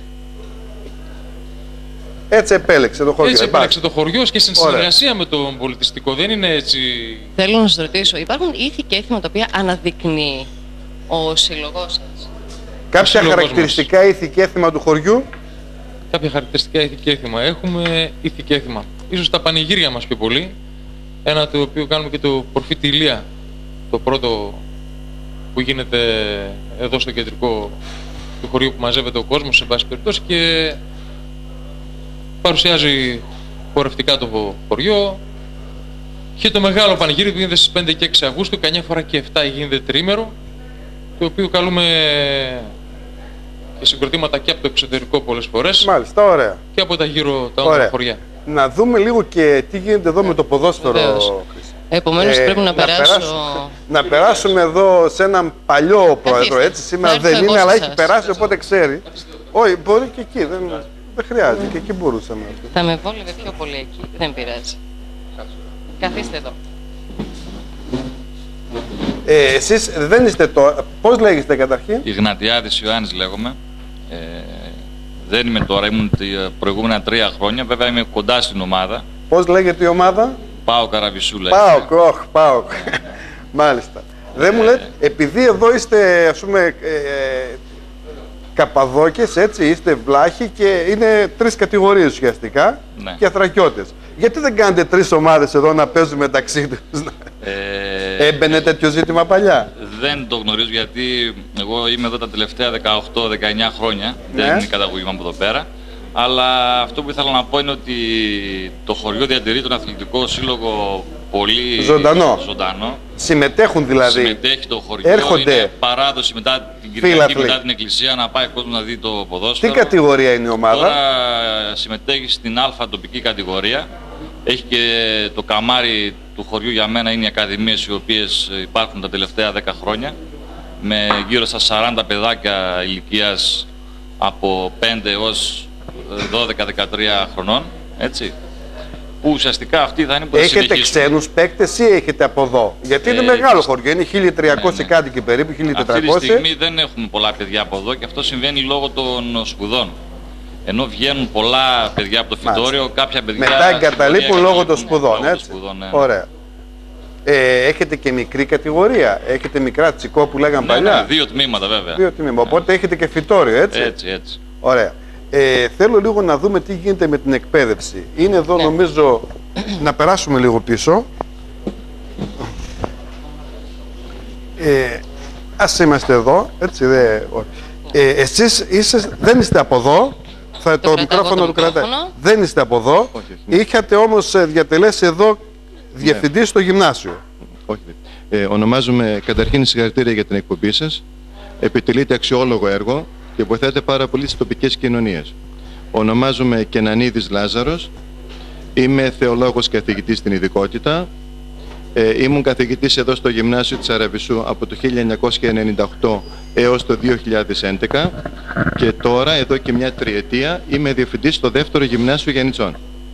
Έτσι επέλεξε το χωριό. Έτσι επέλεξε το χωριό και στην συνεργασία με τον πολιτιστικό, δεν είναι έτσι... Θέλω να σας ρωτήσω, υπάρχουν ήθη και έθιμα τα οποία αναδεικνύει ο σύλλογός σας? Κάποια χαρακτηριστικά μας. Ήθη και έθιμα του χωριού. Κάποια χαρακτηριστικά ήθη και έθιμα. Έχουμε ήθη και έθιμα. Ίσως τα πανηγύρια μας πιο πολύ. Ένα το οποίο κάνουμε και το προφήτη Ηλία. Το πρώτο που γίνεται εδώ στο κεντρικό του χωριού που μαζεύεται ο κόσμος, σε βάση περιπτώσει, και παρουσιάζει χορευτικά το χωριό. Και το μεγάλο πανηγύρι που γίνεται στις πέντε και έξι Αυγούστου, καμιά φορά και εφτά γίνεται τρίμερο, το οποίο καλούμε και συγκροτήματα και από το εξωτερικό πολλές φορές. Μάλιστα, ωραία. Και από τα γύρω τα όμορφα χωριά. Να δούμε λίγο και τι γίνεται εδώ με το ποδόσφαιρο. Επομένως ε, πρέπει να, να περάσω... Περάσουμε, να περάσουμε εδώ σε έναν παλιό πρόεδρο, έτσι, σήμερα δεν είναι, αλλά έχει περάσει, οπότε ξέρει. Όχι, μπορεί και εκεί, δεν, δεν χρειάζεται, και εκεί μπορούσαμε. Θα με βόλευε πιο πολύ εκεί, δεν πειράζει. Καθίστε εδώ. Ε, εσείς δεν είστε τώρα, πώς λέγεστε καταρχήν? Ιγνατιάδης Ιωάννης λέγομαι. Ε, δεν είμαι τώρα, ήμουν τα προηγούμενα τρία χρόνια, βέβαια είμαι κοντά στην ομάδα. Πώς λέγεται η ομάδα? ΠΑΟΚ Αραβισσού λέγεται. ΠΑΟΚ, όχ, ΠΑΟΚ. Μάλιστα. Δεν μου λέτε, επειδή εδώ είστε, ας πούμε, ε, Καπαδόκες, έτσι, είστε βλάχοι και είναι τρεις κατηγορίες ουσιαστικά, ναι, και Θρακιώτες. Γιατί δεν κάνετε τρεις ομάδες εδώ να παίζουν μεταξύ τους? Ε, Έμπαινε τέτοιο ζήτημα παλιά? Δεν το γνωρίζω, γιατί εγώ είμαι εδώ τα τελευταία δεκαοκτώ δεκαεννιά χρόνια, ναι, δεν είναι η καταγωγή μου από εδώ πέρα. Αλλά αυτό που ήθελα να πω είναι ότι το χωριό διατηρεί τον αθλητικό σύλλογο πολύ ζωντανό. ζωντανό. Συμμετέχουν δηλαδή. Συμμετέχει το χωριό, έρχονται. Είναι παράδοση μετά την Κυριακή, μετά την εκκλησία, να πάει κόσμο να δει το ποδόσφαιρο. Τι κατηγορία είναι η ομάδα? Τώρα συμμετέχει στην Α τοπική κατηγορία. Έχει και το καμάρι του χωριού, για μένα είναι οι ακαδημίες οι οποίες υπάρχουν τα τελευταία δέκα χρόνια. Με γύρω στα σαράντα παιδάκια ηλικίας από πέντε έως δώδεκα δεκατρία χρονών, έτσι, που ουσιαστικά αυτοί θα είναι που θα έχετε συνεχίσουν. Ξένους παίκτες ή έχετε από εδώ? Γιατί είναι ε, μεγάλο χωριό, είναι χίλια τριακόσιοι, ναι, ναι, κάτοικοι περίπου, χίλια τετρακόσιοι. Αυτή τη στιγμή δεν έχουμε πολλά παιδιά από εδώ και αυτό συμβαίνει λόγω των σπουδών. Ενώ βγαίνουν πολλά παιδιά από το φυτόριο, κάποια παιδιά μετά εγκαταλείπουν λόγω των σπουδών, λόγω έτσι. Σπουδών, ναι. Ωραία. Ε, έχετε και μικρή κατηγορία, έχετε μικρά τσικό που λέγαν, ναι, παλιά. Ναι, δύο τμήματα βέβαια. Δύο τμήματα, οπότε, ναι, έχετε και φυτόριο, έτσι. Έτσι, έτσι. Ωραία. Ε, θέλω λίγο να δούμε τι γίνεται με την εκπαίδευση. Είναι εδώ, ναι, νομίζω, να περάσουμε λίγο πίσω. Ε, ας είμαστε εδώ, έτσι, δε, ε, εσείς είστε, δεν είστε από εδώ. Θα, το, το μικρόφωνο του κρατάει. Δεν είστε από εδώ. Όχι, ναι. Είχατε όμως διατελέσει εδώ διευθυντή, ναι, στο γυμνάσιο. Όχι. Ε, ονομάζομαι καταρχήν συγχαρητήρια για την εκπομπή σας. Επιτελείτε αξιόλογο έργο και βοηθάτε πάρα πολύ στις τοπικές κοινωνίες. Ονομάζομαι Κενανίδης Λάζαρος. Είμαι θεολόγος καθηγητής στην ειδικότητα. Ε, ήμουν καθηγητής εδώ στο γυμνάσιο της Αραβισσού από το χίλια εννιακόσια ενενήντα οκτώ έως το δύο χιλιάδες έντεκα και τώρα, εδώ και μια τριετία, είμαι διευθυντής στο δεύτερο γυμνάσιο Γιαννιτσών.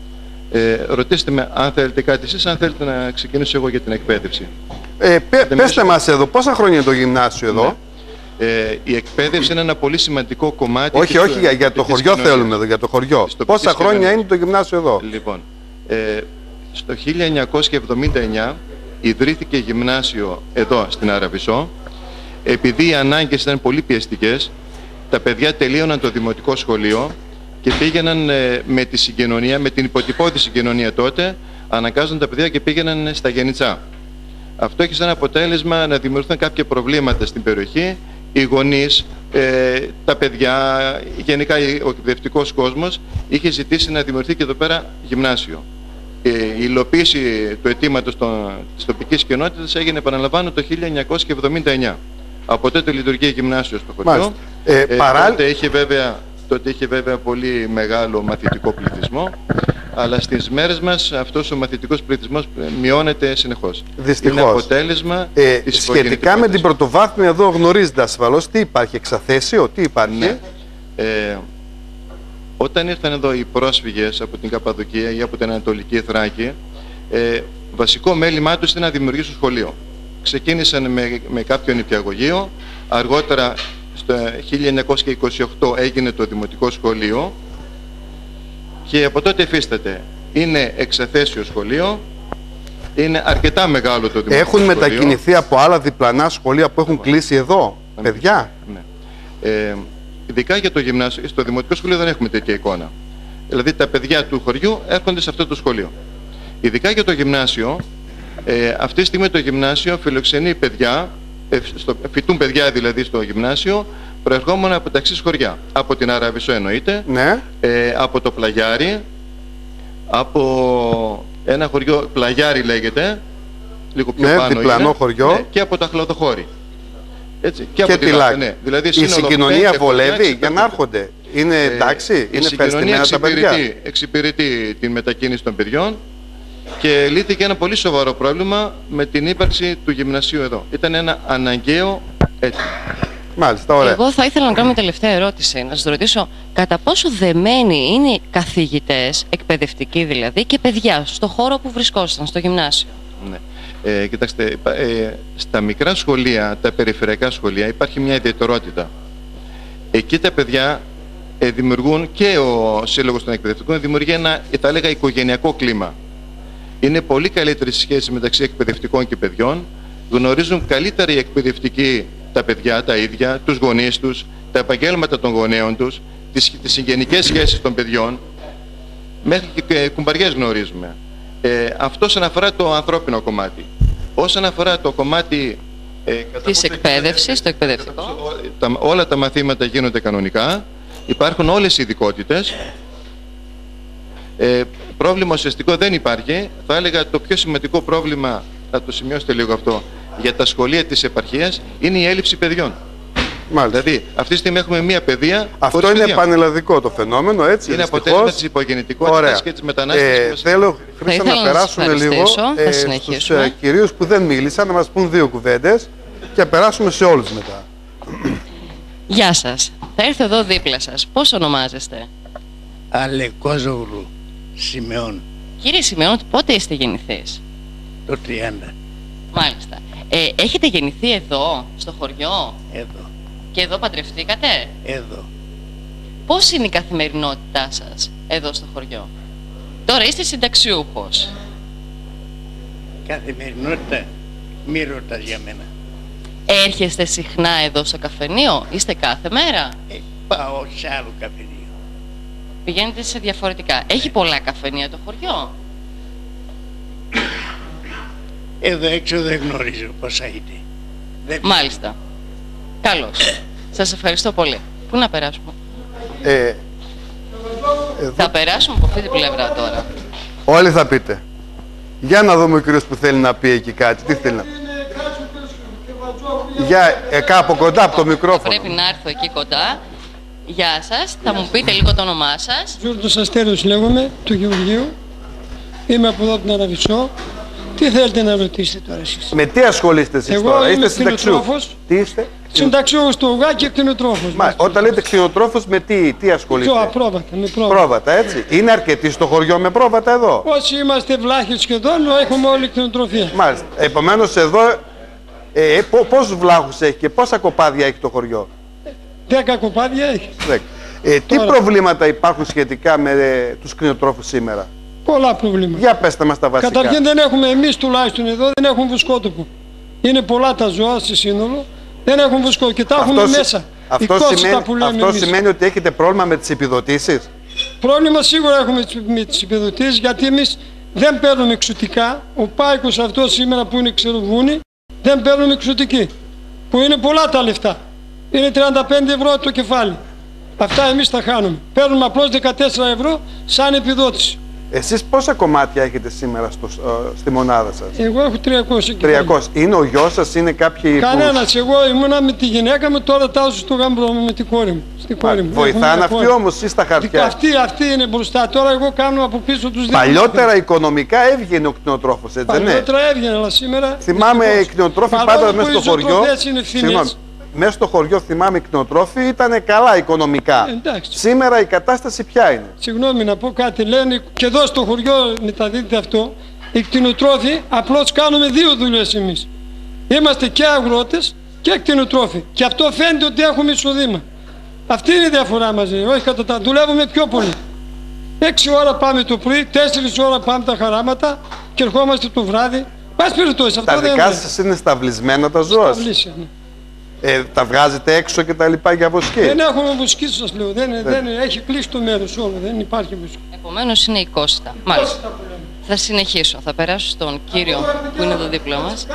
Ε, ρωτήστε με αν θέλετε κάτι εσείς, αν θέλετε να ξεκινήσω εγώ για την εκπαίδευση. Ε, πέ, πέστε μας εδώ, πόσα χρόνια είναι το γυμνάσιο εδώ? Ναι. Ε, η εκπαίδευση είναι ένα πολύ σημαντικό κομμάτι. Όχι, όχι, για, για το χωριό κοινωνίας. Θέλουμε εδώ, για το χωριό. Πόσα χρόνια κοινωνίας. Είναι το γυμνάσιο εδώ? Λοιπόν, ε, στο χίλια εννιακόσια εβδομήντα εννιά ιδρύθηκε γυμνάσιο εδώ στην Αραβισσό. Επειδή οι ανάγκες ήταν πολύ πιεστικές, τα παιδιά τελείωναν το δημοτικό σχολείο και πήγαιναν ε, με τη συγκοινωνία, με την υποτυπώδη συγκοινωνία τότε, αναγκάζονταν τα παιδιά και πήγαιναν στα Γενιτσά. Αυτό έχει σαν αποτέλεσμα να δημιουργηθούν κάποια προβλήματα στην περιοχή. Οι γονείς, ε, τα παιδιά, γενικά ο εκπαιδευτικός κόσμος είχε ζητήσει να δημιουργηθεί και εδώ πέρα γυμνάσιο. Η υλοποίηση του αιτήματος της τοπικής κοινότητας έγινε, επαναλαμβάνω, το χίλια εννιακόσια εβδομήντα εννιά. Από τότε λειτουργεί γυμνάσιο στο χωριό. Ε, ε, παρά... τότε, είχε βέβαια, τότε είχε βέβαια πολύ μεγάλο μαθητικό πληθυσμό, αλλά στις μέρες μας αυτός ο μαθητικός πληθυσμός μειώνεται συνεχώς. Δυστυχώς. Είναι αποτέλεσμα ε, της σχετικά με την πρωτοβάθμια εδώ γνωρίζετε ασφαλώς τι υπάρχει, εξαθέσιο, τι υπάρχει? Ναι. Ε, Όταν ήρθαν εδώ οι πρόσφυγες από την Καπαδοκία ή από την Ανατολική Θράκη, ε, βασικό μέλημά τους ήταν να δημιουργήσουν σχολείο. Ξεκίνησαν με, με κάποιο νηπιαγωγείο, αργότερα στο χίλια εννιακόσια είκοσι οκτώ έγινε το δημοτικό σχολείο και από τότε υφίσταται. Είναι εξαθέσιο σχολείο, είναι αρκετά μεγάλο το δημοτικό έχουν σχολείο. Έχουν μετακινηθεί από άλλα διπλανά σχολεία που έχουν ναι. κλείσει εδώ, ναι. παιδιά. Ναι. Ε, ειδικά για το γυμνάσιο, στο δημοτικό σχολείο δεν έχουμε τέτοια εικόνα. Δηλαδή τα παιδιά του χωριού έρχονται σε αυτό το σχολείο. Ειδικά για το γυμνάσιο, ε, αυτή τη στιγμή το γυμνάσιο φιλοξενεί παιδιά, ε, στο, φοιτούν παιδιά δηλαδή στο γυμνάσιο, προερχόμενα από τα εξής χωριά. Από την Αραβισσό εννοείται, ναι. ε, από το Πλαγιάρι, από ένα χωριό, Πλαγιάρι λέγεται, λίγο πιο ναι, πάνω διπλανό είναι, χωριό. Ναι, και από τα Χλαδοχώρη. Έτσι, και, και από τη Λάκη. Ναι. Δηλαδή, η συγκοινωνία βολεύει για να έρχονται. Είναι εντάξει, ε, είναι ευχαριστημένα τα παιδιά. Εξυπηρετεί την μετακίνηση των παιδιών και λύθηκε ένα πολύ σοβαρό πρόβλημα με την ύπαρξη του γυμνασίου εδώ. Ήταν ένα αναγκαίο έτσι. Μάλιστα, ωραία. Εγώ θα ήθελα να κάνω μια τελευταία ερώτηση. Να σας ρωτήσω κατά πόσο δεμένοι είναι οι καθηγητές, εκπαιδευτικοί δηλαδή, και παιδιά στο χώρο που βρισκόσασταν, στο γυμνάσιο. Ναι. Ε, κοιτάξτε, ε, στα μικρά σχολεία, τα περιφερειακά σχολεία, υπάρχει μια ιδιαιτερότητα. Εκεί τα παιδιά ε, δημιουργούν, και ο Σύλλογος των Εκπαιδευτικών δημιουργεί ένα, θα έλεγα, οικογενειακό κλίμα. Είναι πολύ καλύτερη σχέση μεταξύ εκπαιδευτικών και παιδιών. Γνωρίζουν καλύτερα οι εκπαιδευτικοί τα παιδιά, τα ίδια, τους γονείς τους, τα επαγγέλματα των γονέων τους, τις, τις συγγενικές σχέσεις των παιδιών. Μέχρι και κουμπαριές γνωρίζουμε. Ε, αυτό όσον αφορά το ανθρώπινο κομμάτι. Όσον αφορά το κομμάτι ε, της εκπαίδευσης, το εκπαιδευτικό. Τα, όλα τα μαθήματα γίνονται κανονικά. Υπάρχουν όλες οι ειδικότητες. Ε, πρόβλημα ουσιαστικό δεν υπάρχει. Θα έλεγα το πιο σημαντικό πρόβλημα, θα το σημειώσετε λίγο αυτό, για τα σχολεία της επαρχίας είναι η έλλειψη παιδιών. Μάλιστα. Δηλαδή, αυτή τη στιγμή έχουμε μία παιδεία. Αυτό είναι παιδιά. πανελλαδικό το φαινόμενο, έτσι. Είναι αποτέλεσμα της υπογεννητικότητας και της μετανάστευσης. Ε, θέλω, Χρήστα, να, να περάσουμε λίγο ε, στους ε, κυρίους που δεν μίλησαν, να μας πούν δύο κουβέντες και να περάσουμε σε όλους μετά. Γεια σας. Θα έρθω εδώ δίπλα σας. Πώς ονομάζεστε? Αλεκόζογλου Σιμεών. Κύριε Σιμεών, πότε είστε γεννηθείς? Το τριάντα. Μάλιστα. Ε, έχετε γεννηθεί εδώ, στο χωριό? Εδώ. Και εδώ παντρευτήκατε? Εδώ. Πώς είναι η καθημερινότητά σας εδώ στο χωριό? Τώρα είστε συνταξιούχος. Καθημερινότητα, μη ρωτάς για μένα. Έρχεστε συχνά εδώ στο καφενείο, είστε κάθε μέρα? Ε, πάω σε άλλο καφενείο. Πηγαίνετε σε διαφορετικά. Έχει πολλά καφενεία το χωριό? Εδώ έξω δεν γνωρίζω πόσα είναι. Δεν... Μάλιστα. Καλώς. Σας ευχαριστώ πολύ. Πού να περάσουμε? Ε, εδώ... Θα περάσουμε από αυτή την πλευρά τώρα. Όλοι θα πείτε. Για να δούμε ο κύριος που θέλει να πει εκεί κάτι. Τι θέλει να πει? Για ε, κάπου κοντά από το μικρόφωνο. Πρέπει να έρθω εκεί κοντά. Γεια σας. Θα μου πείτε λίγο το όνομά σας? Ζούρτος Αστέρος λέγομαι, του Γεωργίου. Είμαι από εδώ από την Αραβισσό. Τι θέλετε να ρωτήσετε τώρα εσείς? Με τι ασχολείστε εσείς? Εγώ τώρα? είμαι Είστε κτηνοτρόφος. Τι είστε? Συνταξιούχος του ΟΓΑ και κτηνοτρόφος. Μα, όταν λέτε κτηνοτρόφος, με τι, τι ασχολείστε? Πιο απρόβατα, με πρόβατα. Πρόβατα, έτσι. Είναι αρκετοί στο χωριό με πρόβατα εδώ? Όσοι είμαστε βλάχοι σχεδόν, έχουμε όλη κτηνοτροφία. Μάλιστα. Επομένως εδώ, ε, πόσους βλάχους έχει και πόσα κοπάδια έχει το χωριό? Δέκα κοπάδια έχει. Ε, τι τώρα προβλήματα υπάρχουν σχετικά με ε, τους κτηνοτρόφους σήμερα? Πολλά προβλήματα. Για πέστε μας τα βασικά. Καταρχήν δεν έχουμε, εμείς τουλάχιστον εδώ, δεν έχουμε βουσκότοπο. Είναι πολλά τα ζώα σε σύνολο, δεν έχουν βουσκό και τα έχουμε μέσα. Αυτό, σημαίνει, αυτό σημαίνει ότι έχετε πρόβλημα με τις επιδοτήσεις? Πρόβλημα σίγουρα έχουμε με τις επιδοτήσεις, γιατί εμείς δεν παίρνουμε εξωτικά. Ο Πάικος αυτό σήμερα που είναι ξεροβούνι, δεν παίρνουμε εξωτική. Που είναι πολλά τα λεφτά. Είναι τριάντα πέντε ευρώ το κεφάλι. Αυτά εμείς τα χάνουμε. Παίρνουμε απλώς δεκατέσσερα ευρώ σαν επιδότηση. Εσείς πόσα κομμάτια έχετε σήμερα στο, στη μονάδα σας? Εγώ έχω τριακόσια. τριακόσια. Είναι ο γιος σας, είναι κάποιοι? Κανένας. Που... Εγώ ήμουνα με τη γυναίκα μου, τώρα τάζω στο γαμπρό μου με την κόρη μου. Στη κόρη μου. Βοηθάνε αυτοί όμως ή στα χαρτιά? Αυτή, αυτή είναι μπροστά. Τώρα εγώ κάνω από πίσω τους δύο. Παλιότερα οικονομικά έβγαινε ο κτηνοτρόφος, έτσι δεν είναι? Παλιότερα έβγαινε, αλλά σήμερα. Θυμάμαι οι κτηνοτρόφοι πάντα μέσα στο χωριό. Συγγνώμη. Μέσα στο χωριό θυμάμαι οι κτηνοτρόφοι ήταν καλά οικονομικά. Ε, Σήμερα η κατάσταση ποια είναι? Συγγνώμη να πω κάτι, λένε και εδώ στο χωριό μεταδίδεται αυτό. Οι κτηνοτρόφοι απλώς κάνουμε δύο δουλειές εμείς. Είμαστε και αγρότες και κτηνοτρόφοι. Και αυτό φαίνεται ότι έχουμε εισοδήμα. Αυτή είναι η διαφορά μαζί. Όχι κατά τα δουλεύουμε πιο πολύ. Έξι ώρα πάμε το πρωί, τέσσερις ώρα πάμε τα χαράματα και ερχόμαστε το βράδυ. Πας περιπτώσει, αυτό τα δεν δικά σας είναι σταυλισμένα τα ζώα? Σταυλίσια, ναι. Ε, τα βγάζετε έξω και τα λοιπά για βοσκή. Δεν έχουμε βοσκή, σας λέω. Δεν, δεν, δεν έχει κλείσει το μέρος όλο. Δεν υπάρχει βοσκή. Επομένως είναι η Κώστα. Μάλιστα. Θα συνεχίσω. Θα περάσω στον κύριο που είναι εδώ δίπλα μας.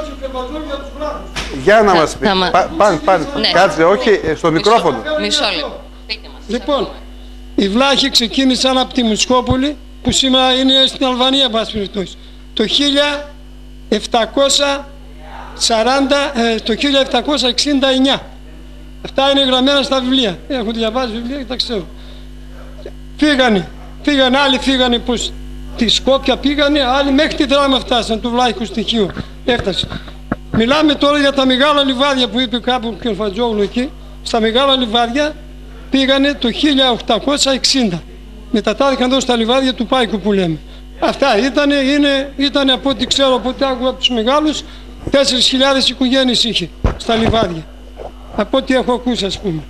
Για να μας πει. μα... Πάνε, πάνε. Ναι. Κάτσε, όχι, στο μικρόφωνο. Μισό λεπτό. Πείτε μας. Λοιπόν, οι βλάχοι ξεκίνησαν από τη Μουσκόπολη, που σήμερα είναι στην Αλβανία, πάση περιπτώσει, το χίλια επτακόσια σαράντα, ε, το χίλια επτακόσια εξήντα εννιά. Αυτά είναι γραμμένα στα βιβλία. Έχω διαβάσει βιβλία και τα ξέρω. Φύγανε, φύγανε, άλλοι φύγανε πως τη Σκόπια πήγανε, άλλοι μέχρι τη Δράμα φτάσαν, του βλάχικου στοιχείου. Έφτασε. Μιλάμε τώρα για τα μεγάλα λιβάδια που είπε κάπου ο κ. Φατζόγλου εκεί. Στα μεγάλα λιβάδια πήγανε το χίλια οκτακόσια εξήντα. Μετατάθηκαν εδώ στα λιβάδια του Πάικου που λέμε. Αυτά ήτανε, είναι, ήτανε από ό,τι ξέρω, από ό,τι άκουγα από τους μεγάλους, τέσσερις χιλιάδες οικογένειες είχε στα λιβάδια. Από ό,τι έχω ακούσει, ας πούμε.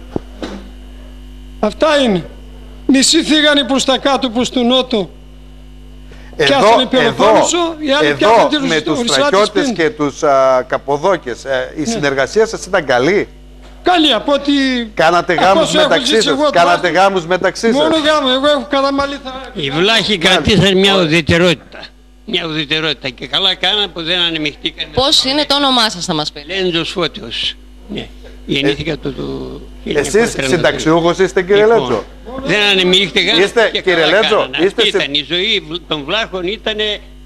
Αυτά είναι. Μισοί φύγανε προς τα κάτω, προς τον νότο. Εδώ, εδώ, εδώ με τους στρατιώτες και τους α, καποδόκες, ε, η ναι. συνεργασία σας ήταν καλή. Καλή, από ότι... Κάνατε γάμους μεταξύ σας, κάνατε γάμους μεταξύ σας. Μόνο γάμο, εγώ έχω καταμαλή θα... Οι βλάχοι κρατήσαν μια ουδετερότητα. Μια ουδετερότητα και καλά κάναν που δεν ανεμιχτήκαν. Πώς είναι το όνομά σας, θα μας πείτε. Λέντζος Φώτιος. Ναι. Γεννήθηκα ε, το, το εσείς συνταξιούχος είστε, κύριε λοιπόν, Λέτζο. Δεν ανεμιχτήκαν είστε, και κύριε καλά Λέτζο, κάναν. είστε Αυτή συ... ήταν η ζωή των βλάχων, ήταν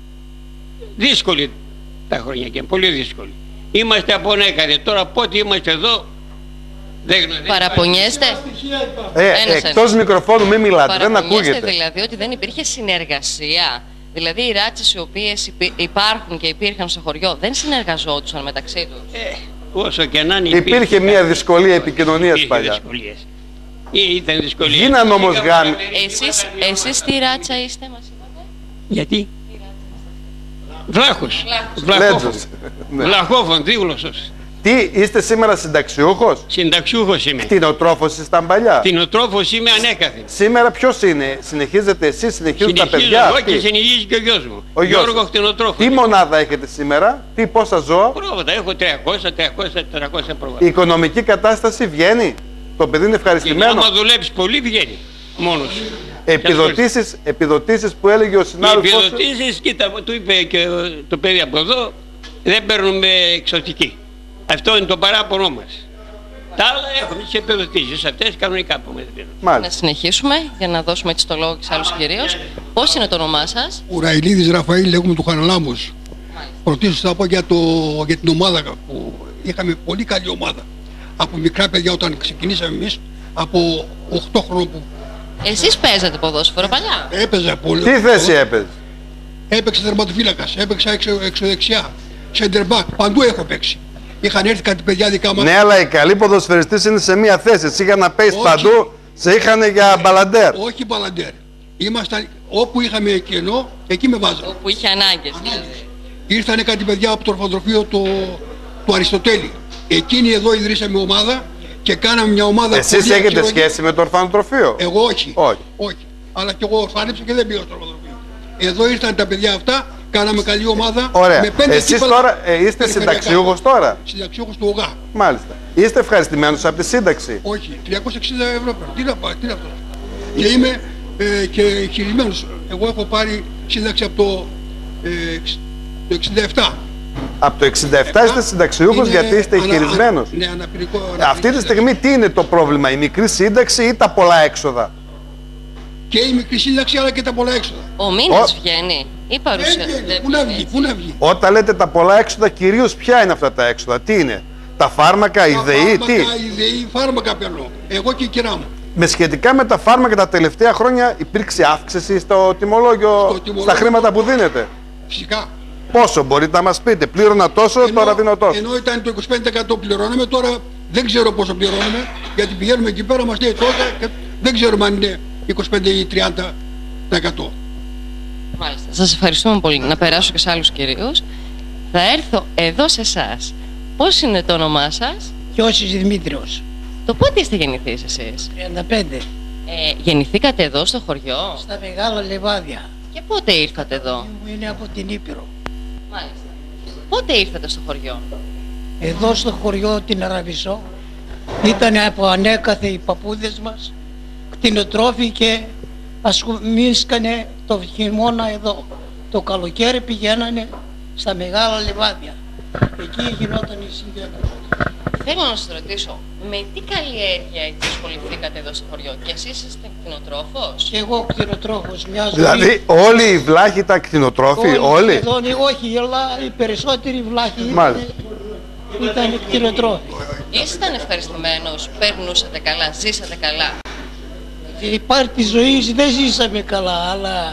δύσκολη τα χρόνια και πολύ δύσκολη. Είμαστε από νέκαδε, τώρα πότε είμαστε εδώ δεν γνωρίζω. Παραπονιέστε. Ε, εκτός μικροφώνου μην μιλάτε, δεν ακούγεται. Παραπονιέστε δηλαδή ότι δεν υπήρχε συνεργασία. Δηλαδή οι ράτσες οι οποίες υπάρχουν και υπήρχαν στο χωριό δεν συνεργαζόντουσαν μεταξύ τους. Ε, όσο και να είναι υπήρχε, υπήρχε μια δυσκολία επικοινωνίας παλιά. Δυσκολίες. Ήταν δυσκολίες. Γίναν όμως γάμοι. Εσείς, εσείς τι ράτσα είστε, μας είπατε? Γιατί? Βλάχος. Βλάχοφων. Βλαχόφων, δίγλωσσος. Τι, είστε σήμερα συνταξιούχος? Συνταξιούχος είμαι. Κτηνοτρόφος ήταν παλιά? Κτηνοτρόφος είμαι ανέκαθεν. Σήμερα ποιος είναι, συνεχίζετε εσείς, συνεχίζουν τα παιδιά? Εγώ και συνεχίζει και ο γιος μου. Ο γιος. Γιώργο κτηνοτρόφος. Τι μονάδα έχετε σήμερα, τι πόσα ζώα? Πρόβατα, έχω τριακόσια, τριακόσια, τετρακόσια πρόβατα. Η οικονομική κατάσταση βγαίνει, το παιδί είναι ευχαριστημένο? Και άμα δουλέψει πολύ βγαίνει, μόνος. Επιδοτήσεις, επιδοτήσεις που έλεγε ο συνάδελφος. Οι επιδοτήσεις, κοίτα, του είπε και το παιδί από εδώ, δεν παίρνουμε εξωτική. Αυτό είναι το παράπονο μας. Τα άλλα έχουμε τις επιδοτήσεις, αυτές κανονικά πούμε. Να συνεχίσουμε για να δώσουμε έτσι το λόγο και σε άλλους κυρίως. Πώς είναι το όνομά σας? Ουραϊλίδης Ραφαήλ, λέγουμε του Χαραλάμπους. Πρωτίστως θα πω για, το, για την ομάδα που είχαμε πολύ καλή ομάδα. Από μικρά παιδιά όταν ξεκινήσαμε εμείς, από οκτώ χρόνων που... Εσείς παίζατε ποδόσφαιρο παλιά? Έπαιζα πολύ. Τι θέση έπαιζε? Έπαιξε τερματοφύλακας, έπαιξα έξω, εξωδεξιά, center back, παντού έχω παίξει. Είχαν έρθει κάτι παιδιά δικά μας. Ναι, αλλά οι καλοί ποδοσφαιριστές είναι σε μία θέση. Σε είχαν να παίξει παντού, σε είχαν για μπαλαντέρ. Όχι μπαλαντέρ. Ήμασταν όπου είχαμε κενό, εκεί με βάζανε. Όπου είχε ανάγκες. Ήρθανε κάτι παιδιά από το ορφανοτροφείο του το Αριστοτέλη. Εκείνοι εδώ ιδρύσαμε ομάδα και κάναμε μια ομάδα. Εσείς έχετε αξιολογή. Σχέση με το ορφανοτροφείο? Εγώ όχι. όχι. όχι. Αλλά και εγώ ορφάνεψα και δεν πήγα στο ορφανοτροφείο. Εδώ ήρθαν τα παιδιά αυτά. Κάναμε καλή ομάδα. Ωραία. Με πέντε εσείς τώρα ε, είστε συνταξιούχος τώρα? Συνταξιούχος του ΟΓΑ. Μάλιστα. Είστε ευχαριστημένος από τη σύνταξη? Όχι. τριακόσια εξήντα ευρώ παίρνω. Τι να πάω, τι να αυτό. Και είμαι ε, και χειρισμένος. Εγώ έχω πάρει σύνταξη από το, ε, το εξήντα επτά. Από το εξήντα επτά είστε συνταξιούχος γιατί είστε ανα, χειρισμένος. Ναι, αναπηρικό, αναπηρικό. Αυτή τη στιγμή τι είναι το πρόβλημα, η μικρή σύνταξη ή τα πολλά έξοδα? Και η μικρή σύνταξη αλλά και τα πολλά έξοδα. Ο μήνας Ο... βγαίνει ή παρουσιάζεται? Πού να βγει, πού να βγει. Όταν λέτε τα πολλά έξοδα, κυρίως ποια είναι αυτά τα έξοδα, τι είναι? Τα φάρμακα, η ΔΕΗ, τι? Τα ΔΕΗ, φάρμακα παίρνω. Εγώ και η κυρά μου. Με σχετικά με τα φάρμακα τα τελευταία χρόνια υπήρξε αύξηση στο τιμολόγιο, στο τιμολόγιο στα χρήματα που δίνετε? Φυσικά. Πόσο μπορείτε να μας πείτε? Πλήρωνα τόσο, ενώ, τώρα δίνω τόσο. Ενώ ήταν το είκοσι πέντε τοις εκατό πληρώναμε, τώρα δεν ξέρω πόσο πληρώνουμε, γιατί πηγαίνουμε εκεί πέρα, μας λέει τόσα και δεν ξέρουμε αν είναι είκοσι πέντε ή τριάντα τοις εκατό. Μάλιστα. Σας ευχαριστούμε πολύ. Να περάσω και σε άλλους κυρίους. Θα έρθω εδώ σε εσάς. Πώς είναι το όνομά σας? Γιώσης Δημήτριος. Το πότε είστε γεννηθείς εσείς? τριάντα πέντε. Ε, γεννηθήκατε εδώ στο χωριό? Στα μεγάλα λιβάδια. Και πότε ήρθατε εδώ? Μου είναι από την Ήπειρο. Μάλιστα. Πότε ήρθατε στο χωριό? Εδώ στο χωριό την Αραβισσό ήταν από ανέκαθε οι παππούδες μας κτηνοτρόφοι και ασχολήθηκαν το χειμώνα εδώ. Το καλοκαίρι πηγαίνανε στα μεγάλα λιβάδια. Εκεί γινόταν η συγκέντρωση. Θέλω να σας ρωτήσω, με τι καλλιέργεια έτσι ασχοληθήκατε εδώ στο χωριό? Και εσείς είστε κτηνοτρόφος? Και εγώ κτηνοτρόφος, μια ζωή. Δηλαδή όλοι οι βλάχοι ήταν κτηνοτρόφοι, όλοι? όλοι? Σχεδόν, όχι, αλλά οι περισσότεροι βλάχοι ήταν, ήταν κτηνοτρόφοι. Ήσταν ευχαριστημένος, περνούσατε καλά, ζήσατε καλά? Η πάρη της ζωής δεν ζήσαμε καλά, αλλά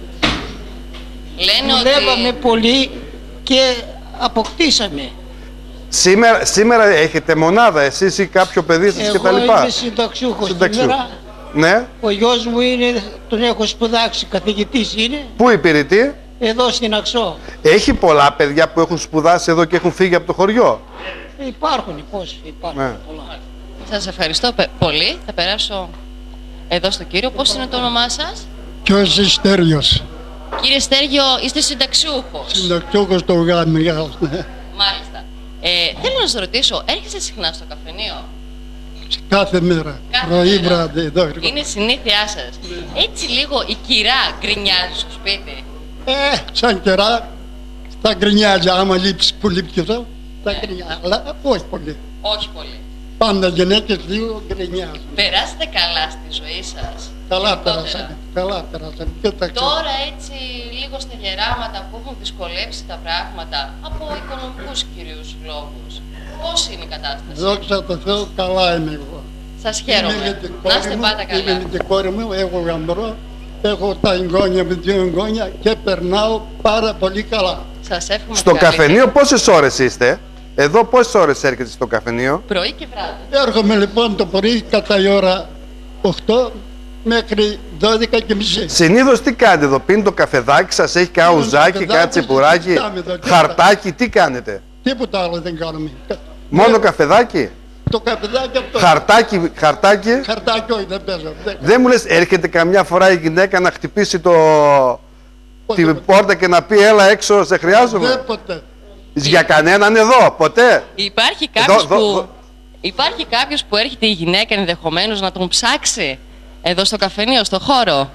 λένε δουλεύαμε ότι... πολύ και αποκτήσαμε. Σήμερα, σήμερα έχετε μονάδα εσείς ή κάποιο παιδί σας και τα λοιπά? Εγώ είμαι συνταξιούχος σήμερα. Ναι. Ο γιος μου είναι, τον έχω σπουδάξει, καθηγητής είναι. Πού υπηρετεί? Εδώ στην Αξό. Έχει πολλά παιδιά που έχουν σπουδάσει εδώ και έχουν φύγει από το χωριό? Υπάρχουν, πώς υπάρχουν, ναι. πολλά. Σας ευχαριστώ πολύ. Θα περάσω εδώ στο κύριο. Πώς είναι το όνομά σας? Ποιος Στέργιος. Κύριε Στέργιο, είστε συνταξιούχος? Συνταξιούχος το γάμι, ναι. Μάλιστα. Ε, θέλω να σας ρωτήσω, έρχεστε συχνά στο καφενείο? Κάθε μέρα, πρωί, βράδυ, εδώ. Είναι συνήθειά σας. Έτσι λίγο η κυρά γκρινιάζει στο σπίτι? Ε, σαν καιρά, θα γκρινιάζει, άμα λείψει που λείπει και αυτό, θα ναι. γκρινιάζει, αλλά όχι πολύ. Όχι πολύ. Πάντα γυναίκες λίγο γκρινιάζουν. Περάσετε καλά στη ζωή σας? Καλά περάσαμε, καλά περάσαμε. Τώρα έτσι λίγο στα γεράματα που έχουν δυσκολέψει τα πράγματα από οικονομικούς κυρίους λόγους, πώς είναι η κατάσταση? Δόξα τω Θεώ, καλά είμαι εγώ. Σας χαίρομαι. Να είστε πάντα καλά. Είμαι με την κόρη μου, έχω γαμπρό, έχω τα εγγόνια με δύο εγγόνια και περνάω πάρα πολύ καλά. Σας εύχομαι. Στο καφενείο πόσες ώρες είστε? Εδώ πόσες ώρες έρχεται στο καφενείο? Πρωί και βράδυ. Έρχομαι λοιπόν το πρωί κατά η ώρα οκτώ μέχρι δώδεκα και μισή. Συνήθως τι κάνετε εδώ? Πίνει το καφεδάκι σας, έχει κάνα ουζάκι, κάνα τσιπουράκι, χαρτάκι, τι κάνετε? Τίποτα άλλο δεν κάνουμε. Μόνο καφεδάκι? Το καφεδάκι αυτό. Χαρτάκι, χαρτάκι. Χαρτάκι όχι, δεν παίζω. Δεν, δεν μου λες έρχεται καμιά φορά η γυναίκα να χτυπήσει το... την ποτέ, πόρτα ποτέ. Και να πει έλα έξω, σε χρειάζομαι? Δεν ποτέ. Για κανέναν εδώ, ποτέ? Υπάρχει κάποιος που... Δω, δω. Υπάρχει κάποιος που έρχεται η γυναίκα ενδεχομένως να τον ψάξει εδώ στο καφενείο, στο χώρο?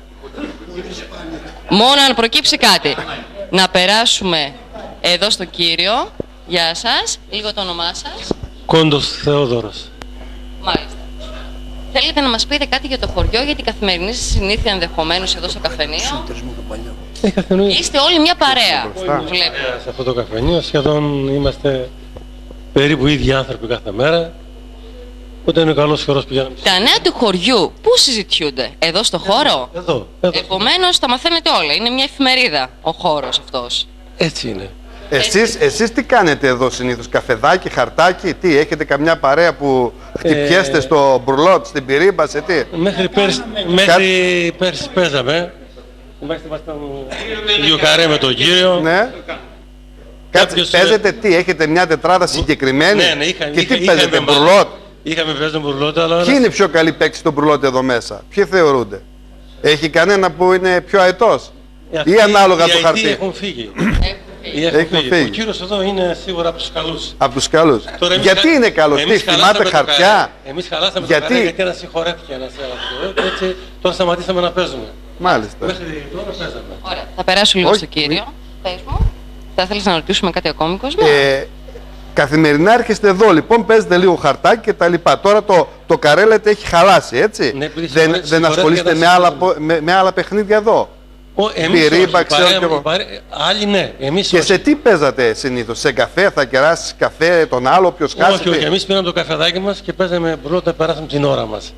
Μόνο αν προκύψει κάτι. Να περάσουμε εδώ στο κύριο. Γεια σας. Λίγο το όνομά σας? Κόντος Θεόδωρος. Μάλιστα. Θέλετε να μας πείτε κάτι για το χωριό, για την καθημερινή σας συνήθεια ενδεχομένως εδώ στο καφενείο? Ε, καφενείο. Είστε όλοι μια παρέα. Σε αυτό το καφενείο σχεδόν είμαστε περίπου ίδιοι άνθρωποι κάθε μέρα. Όταν είναι ο καλός καιρός πηγαίνουμε. Τα νέα του χωριού πού συζητιούνται? Εδώ στο χώρο? Εδώ. εδώ. Επομένως τα μαθαίνετε όλα. Είναι μια εφημερίδα ο χώρος αυτός. Έτσι είναι. Εσείς, εσείς τι κάνετε εδώ συνήθως? Καφεδάκι, χαρτάκι, τι? Έχετε καμιά παρέα που χτυπιέστε ε... στο μπουρλότ, στην πυρίμπα, σε τι? Μέχρι πέρσι, μέχρι πέρσι παίζαμε. Ήμασταν δύο καρέ με τον κύριο. Ναι. Κάτσε, παίζετε τι? Έχετε μια τετράδα συγκεκριμένη? Ναι, ναι, είχα, και είχα, τι παίζετε, μπουρλότ? Είχαμε παίζει μπουρλότ, αλλά... Ποιοι είναι οι πιο καλοί παίκτες στο μπουρλότ εδώ μέσα? Ποιοι θεωρούνται? Έχει κανένα που είναι πιο αετός? Ή ανάλογα το χαρτί? Οι έχουν φύγει. Έχουν φύγει. Ο κύριος εδώ είναι σίγουρα από τους καλούς. Από τους καλούς. Γιατί είναι καλός? Τι, θυμάται χαρτιά? Εμείς χαλάσαμε το καρέ γιατί ένας συγχωρέθηκε ένας και έτσι τώρα σταματήσαμε να παίζουμε. Μάλιστα. Μέχρι τώρα παίζαμε. Ωραία. Θα περάσω λίγο στο κύριο. Πες μου. Θα θέλεις να ρωτήσουμε κάτι ακόμη, Κοσμά? Ε, καθημερινά έρχεστε εδώ, λοιπόν, παίζετε λίγο χαρτάκι και τα λοιπά. Τώρα το, το καρέ λέτε έχει χαλάσει, έτσι? Ναι, δεν δεν ασχολείστε με άλλα, με, με άλλα παιχνίδια εδώ? Ο, εμείς Πυρίμπα, όχι, ξέρω παρέα, και εγώ. Παρέα, άλλοι ναι, εμείς και όχι. σε τι παίζατε συνήθως? Σε καφέ, θα κεράσεις καφέ τον άλλο, ποιος χάσει? Όχι, όχι, εμείς πήραμε το καφεδάκι μας και παίζαμε μπουρλότα, περάσαμε την ώρα μας.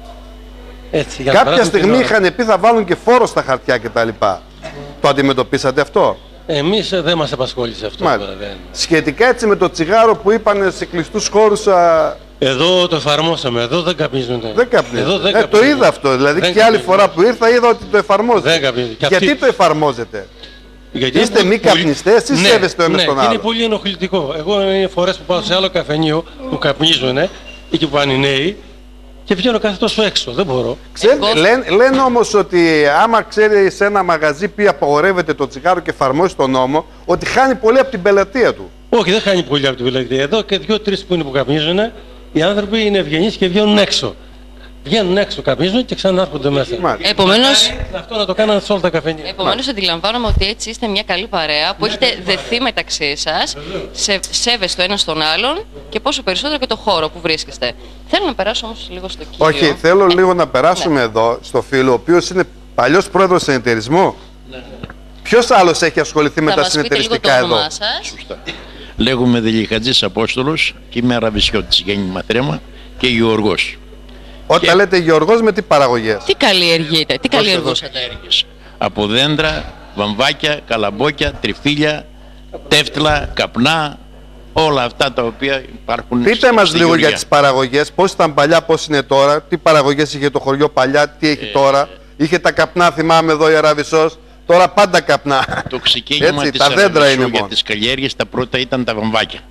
Έτσι, για κάποια στιγμή είχαν πει θα βάλουν και φόρο στα χαρτιά κτλ. Το αντιμετωπίσατε αυτό? Εμείς δεν μας απασχόλησε αυτό. Τώρα, δεν. Σχετικά έτσι με το τσιγάρο που είπαν σε κλειστούς χώρους. Α... Εδώ το εφαρμόσαμε, εδώ δεν καπνίζουν. Δεν καπνίζουν. Εδώ δεν ε, το είδα αυτό. Δηλαδή δεν και άλλη φορά που ήρθα είδα ότι το εφαρμόζετε. Δεν καπνίζουν. Γιατί αυτή... το εφαρμόζετε? Γιατί είστε μη καπνιστές ή ναι, σέβεστε ο ένας ναι, τον άλλο? Είναι πολύ ενοχλητικό. Εγώ είναι φορές που πάω σε άλλο καφενείο που καπνίζουν, εκεί που πάνε οι νέοι. Και βγαίνω κάθε τόσο έξω, δεν μπορώ. Ξέρετε, λένε, λένε όμως ότι άμα ξέρει σε ένα μαγαζί που απαγορεύεται το τσιγάρο και εφαρμόζει τον νόμο, ότι χάνει πολύ από την πελατεία του. Όχι, δεν χάνει πολύ από την πελατεία. Εδώ και δύο-τρεις που είναι που καπνίζουν, οι άνθρωποι είναι ευγενείς και βγαίνουν έξω. Βγαίνουν έξω, καπνίζουν και ξανάρχονται μέσα. Επομένως, αυτό να το κάνανε σε όλα τα καφενεία. Επομένως, αντιλαμβάνομαι ότι έτσι είστε μια καλή παρέα που έχετε δεθεί μεταξύ σας, σε, σέβεστε ο ένας τον άλλον και πόσο περισσότερο και το χώρο που βρίσκεστε. Θέλω να περάσω όμως λίγο στο κύριο. Όχι, θέλω ε, λίγο να περάσουμε ναι. εδώ στο φίλο, ο οποίος είναι παλιός πρόεδρος συνεταιρισμού. Ναι. Ποιος άλλος έχει ασχοληθεί με τα συνεταιριστικά εδώ? Σωστά. Λέγομαι Δελιχατζής Απόστολος και είμαι Αραβισιώτης, γέννημα Θρέμα και Γεωργός. Όταν και... λέτε Γεωργός, με τι παραγωγές? Τι καλλιεργείτε, τι καλλιεργούσατε? Από δέντρα, βαμβάκια, καλαμπόκια, τριφύλια, τεύτλα, καπνά, όλα αυτά τα οποία υπάρχουν. Πείτε μας λίγο για τις παραγωγές, πώς ήταν παλιά, πώς είναι τώρα, τι παραγωγές είχε το χωριό παλιά, τι έχει ε... τώρα. Είχε τα καπνά, θυμάμαι εδώ η Αραβισσός, τώρα πάντα καπνά. Το ξεκίνημα της Αραβισσού για τις καλλιέργειες τα πρώτα ήταν τα βαμβάκια.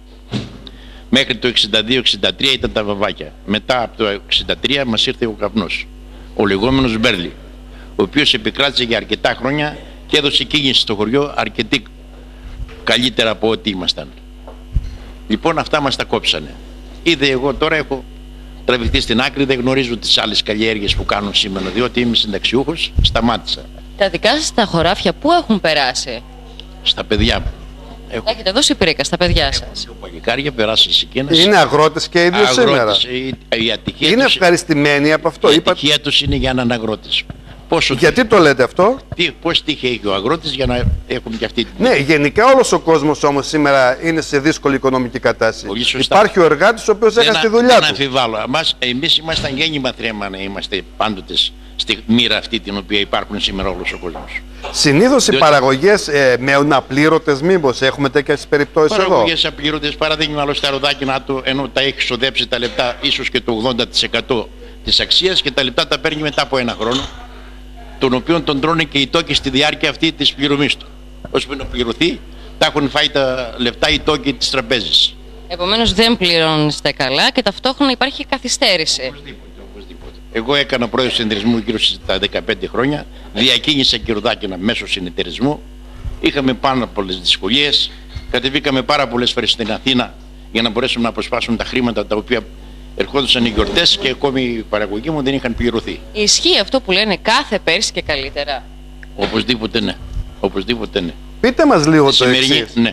Μέχρι το εξήντα δύο εξήντα τρία ήταν τα βαμβάκια. Μετά από το εξήντα τρία μας ήρθε ο καπνός, ο λεγόμενος Μπέρλι, ο οποίος επικράτησε για αρκετά χρόνια και έδωσε κίνηση στο χωριό αρκετή καλύτερα από ό,τι ήμασταν. Λοιπόν, αυτά μας τα κόψανε. Είδε, εγώ τώρα έχω τραβηχτεί στην άκρη, δεν γνωρίζω τις άλλες καλλιέργειες που κάνουν σήμερα, διότι είμαι συνταξιούχος, σταμάτησα. Τα δικά σας τα χωράφια πού έχουν περάσει? Στα παιδιά μου. Έχω... Έχετε δώσει πρίκα στα παιδιά σας. Έχω παλικάρια, περάσει σε εκείνες. Είναι αγρότες και ίδιο σήμερα. Η, η ατυχία είναι τους... ευχαριστημένοι από αυτό. Η Είπα... ατυχία τους είναι για έναν αγρότης. Πόσο Γιατί το λέτε αυτό? Τι, πώς τύχε έχει ο αγρότης για να έχουμε και αυτή την... Ναι, γενικά όλος ο κόσμος όμως σήμερα είναι σε δύσκολη οικονομική κατάσταση. Υπάρχει ο εργάτης ο οποίος έχασε τη δουλειά δεν του. Δεν αμφιβάλλω. Εμάς, εμείς ήμασταν γέννημα Θρέμα να είμαστε πάντοτε στη μοίρα αυτή την οποία υπάρχουν σήμερα όλος ο κόσμος. Συνήθως οι παραγωγές ε, μένουν απλήρωτες, μήπως έχουμε τέτοιες περιπτώσεις εδώ? Παραγωγές απλήρωτες, παραδείγμα άλλο στα ροδάκινα του, ενώ τα έχει ξοδέψει τα λεπτά ίσως και το ογδόντα τοις εκατό της αξίας και τα λεπτά τα παίρνει μετά από ένα χρόνο, τον οποίο τον τρώνε και οι τόκοι στη διάρκεια αυτή της πληρωμής του. Ώσπου να πληρωθεί, τα έχουν φάει τα λεπτά οι τόκοι της τραπέζης. Επομένως δεν πληρώνεστε καλά και ταυτόχρονα υπάρχει καθυστέρηση. Οπωσδήποτε, οπωσδήποτε. Εγώ έκανα πρόεδρο συνεταιρισμού γύρω στα δεκαπέντε χρόνια, διακίνησα και ροδάκινα μέσω συνεταιρισμού. Είχαμε πάρα πολλές δυσκολίες, κατεβήκαμε πάρα πολλές φορές στην Αθήνα για να μπορέσουμε να αποσπάσουμε τα χρήματα τα οποία ερχόντουσαν οι γιορτές και ακόμη οι παραγωγοί μου δεν είχαν πληρωθεί. Ισχύει αυτό που λένε κάθε πέρσι και καλύτερα? Οπωσδήποτε ναι. Οπωσδήποτε ναι. Πείτε μας λίγο το εξής. Ναι.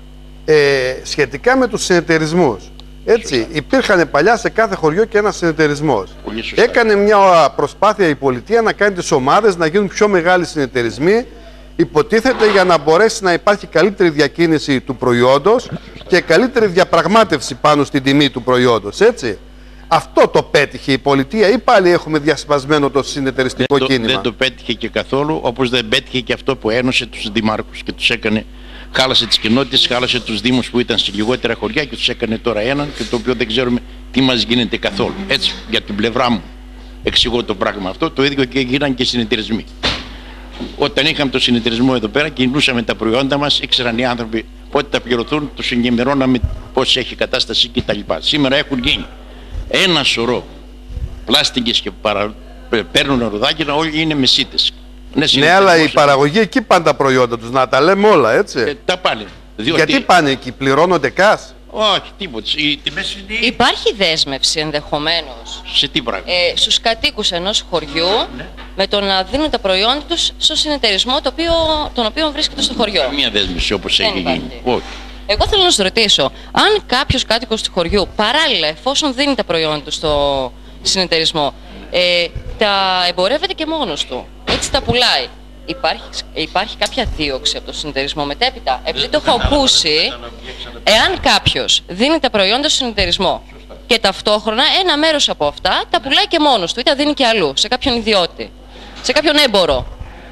Ε, σχετικά με τους συνεταιρισμούς. Έτσι, σωστά. Υπήρχαν παλιά σε κάθε χωριό και ένας συνεταιρισμός. Έκανε μια προσπάθεια η πολιτεία να κάνει τις ομάδες να γίνουν πιο μεγάλοι συνεταιρισμοί. Υποτίθεται για να μπορέσει να υπάρχει καλύτερη διακίνηση του προϊόντος και καλύτερη διαπραγμάτευση πάνω στην τιμή του προϊόντος, έτσι. Αυτό το πέτυχε η πολιτεία ή πάλι έχουμε διασπασμένο το συνεταιριστικό δεν κίνημα? Το, δεν το πέτυχε και καθόλου, όπως δεν πέτυχε και αυτό που ένωσε τους δημάρχους και τους έκανε, χάλασε τις κοινότητες, χάλασε τους δήμους που ήταν σε λιγότερα χωριά και τους έκανε τώρα έναν και το οποίο δεν ξέρουμε τι μας γίνεται καθόλου. Έτσι, για την πλευρά μου εξηγώ το πράγμα αυτό, το ίδιο και έγιναν και οι συνεταιρισμοί. Όταν είχαμε το συνεταιρισμό εδώ πέρα, κινούσαμε τα προϊόντα μας, ήξεραν οι άνθρωποι πότε θα πληρωθούν, τους ενημερώναμε πώς έχει κατάσταση κτλ. Σήμερα έχουν γίνει ένα σωρό πλάστικες και παρα... παίρνουν ροδάκινα, όλοι είναι μεσίτες. Ναι, ναι, αλλά η παραγωγή εκεί πάνε τα προϊόντα τους, να τα λέμε όλα, έτσι. Ε, τα πάνε. Διότι... Γιατί πάνε εκεί, πληρώνονται κας? Όχι, τίποτα. Οι τιμές είναι... Υπάρχει δέσμευση ενδεχομένως σε τι πράγμα? Ε, στους κατοίκους ενός χωριού, ναι, με το να δίνουν τα προϊόντα τους στο συνεταιρισμό το οποίο, τον οποίο βρίσκεται στο χωριό. Καμία δέσμευση όπως έχει γίνει. Όχι. Εγώ θέλω να σας ρωτήσω, αν κάποιος κάτοικος του χωριού παράλληλα, εφόσον δίνει τα προϊόντα του στο συνεταιρισμό, ε, τα εμπορεύεται και μόνος του, έτσι τα πουλάει, υπάρχει, υπάρχει κάποια δίωξη από το συνεταιρισμό μετέπειτα? Επειδή το έχω ακούσει, εάν κάποιος δίνει τα προϊόντα στο συνεταιρισμό και ταυτόχρονα ένα μέρος από αυτά τα πουλάει και μόνος του ή τα δίνει και αλλού, σε κάποιον ιδιώτη, σε κάποιον έμπορο.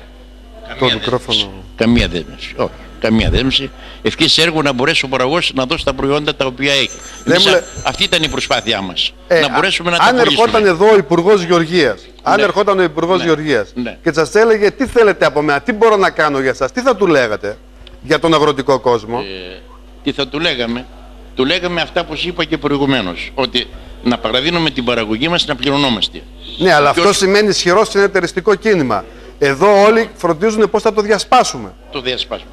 Καμία δέσμευση. Καμία δέσμευση. Όχι. Καμία δέσμευση. Ευχής έργου να μπορέσει ο παραγωγός να δώσει τα προϊόντα τα οποία έχει. Εμείς, λέ... Αυτή ήταν η προσπάθειά μας. Ε, να μπορέσουμε να τα πουλήσουμε. Αν ερχόταν εδώ ο Υπουργός Γεωργίας, ναι. αν ερχόταν ο Υπουργός ναι. Γεωργίας ναι. και σας έλεγε τι θέλετε από μένα, τι μπορώ να κάνω για σας, τι θα του λέγατε για τον αγροτικό κόσμο? Ε, τι θα του λέγαμε? Του λέγαμε αυτά που είπα και προηγουμένως. Ότι να παραδίνουμε την παραγωγή μας, να πληρωνόμαστε. Ναι, αλλά αυτό σημαίνει ισχυρό συνεταιριστικό κίνημα. Εδώ όλοι φροντίζουν πώς θα το διασπάσουμε. Το διασπάσουμε.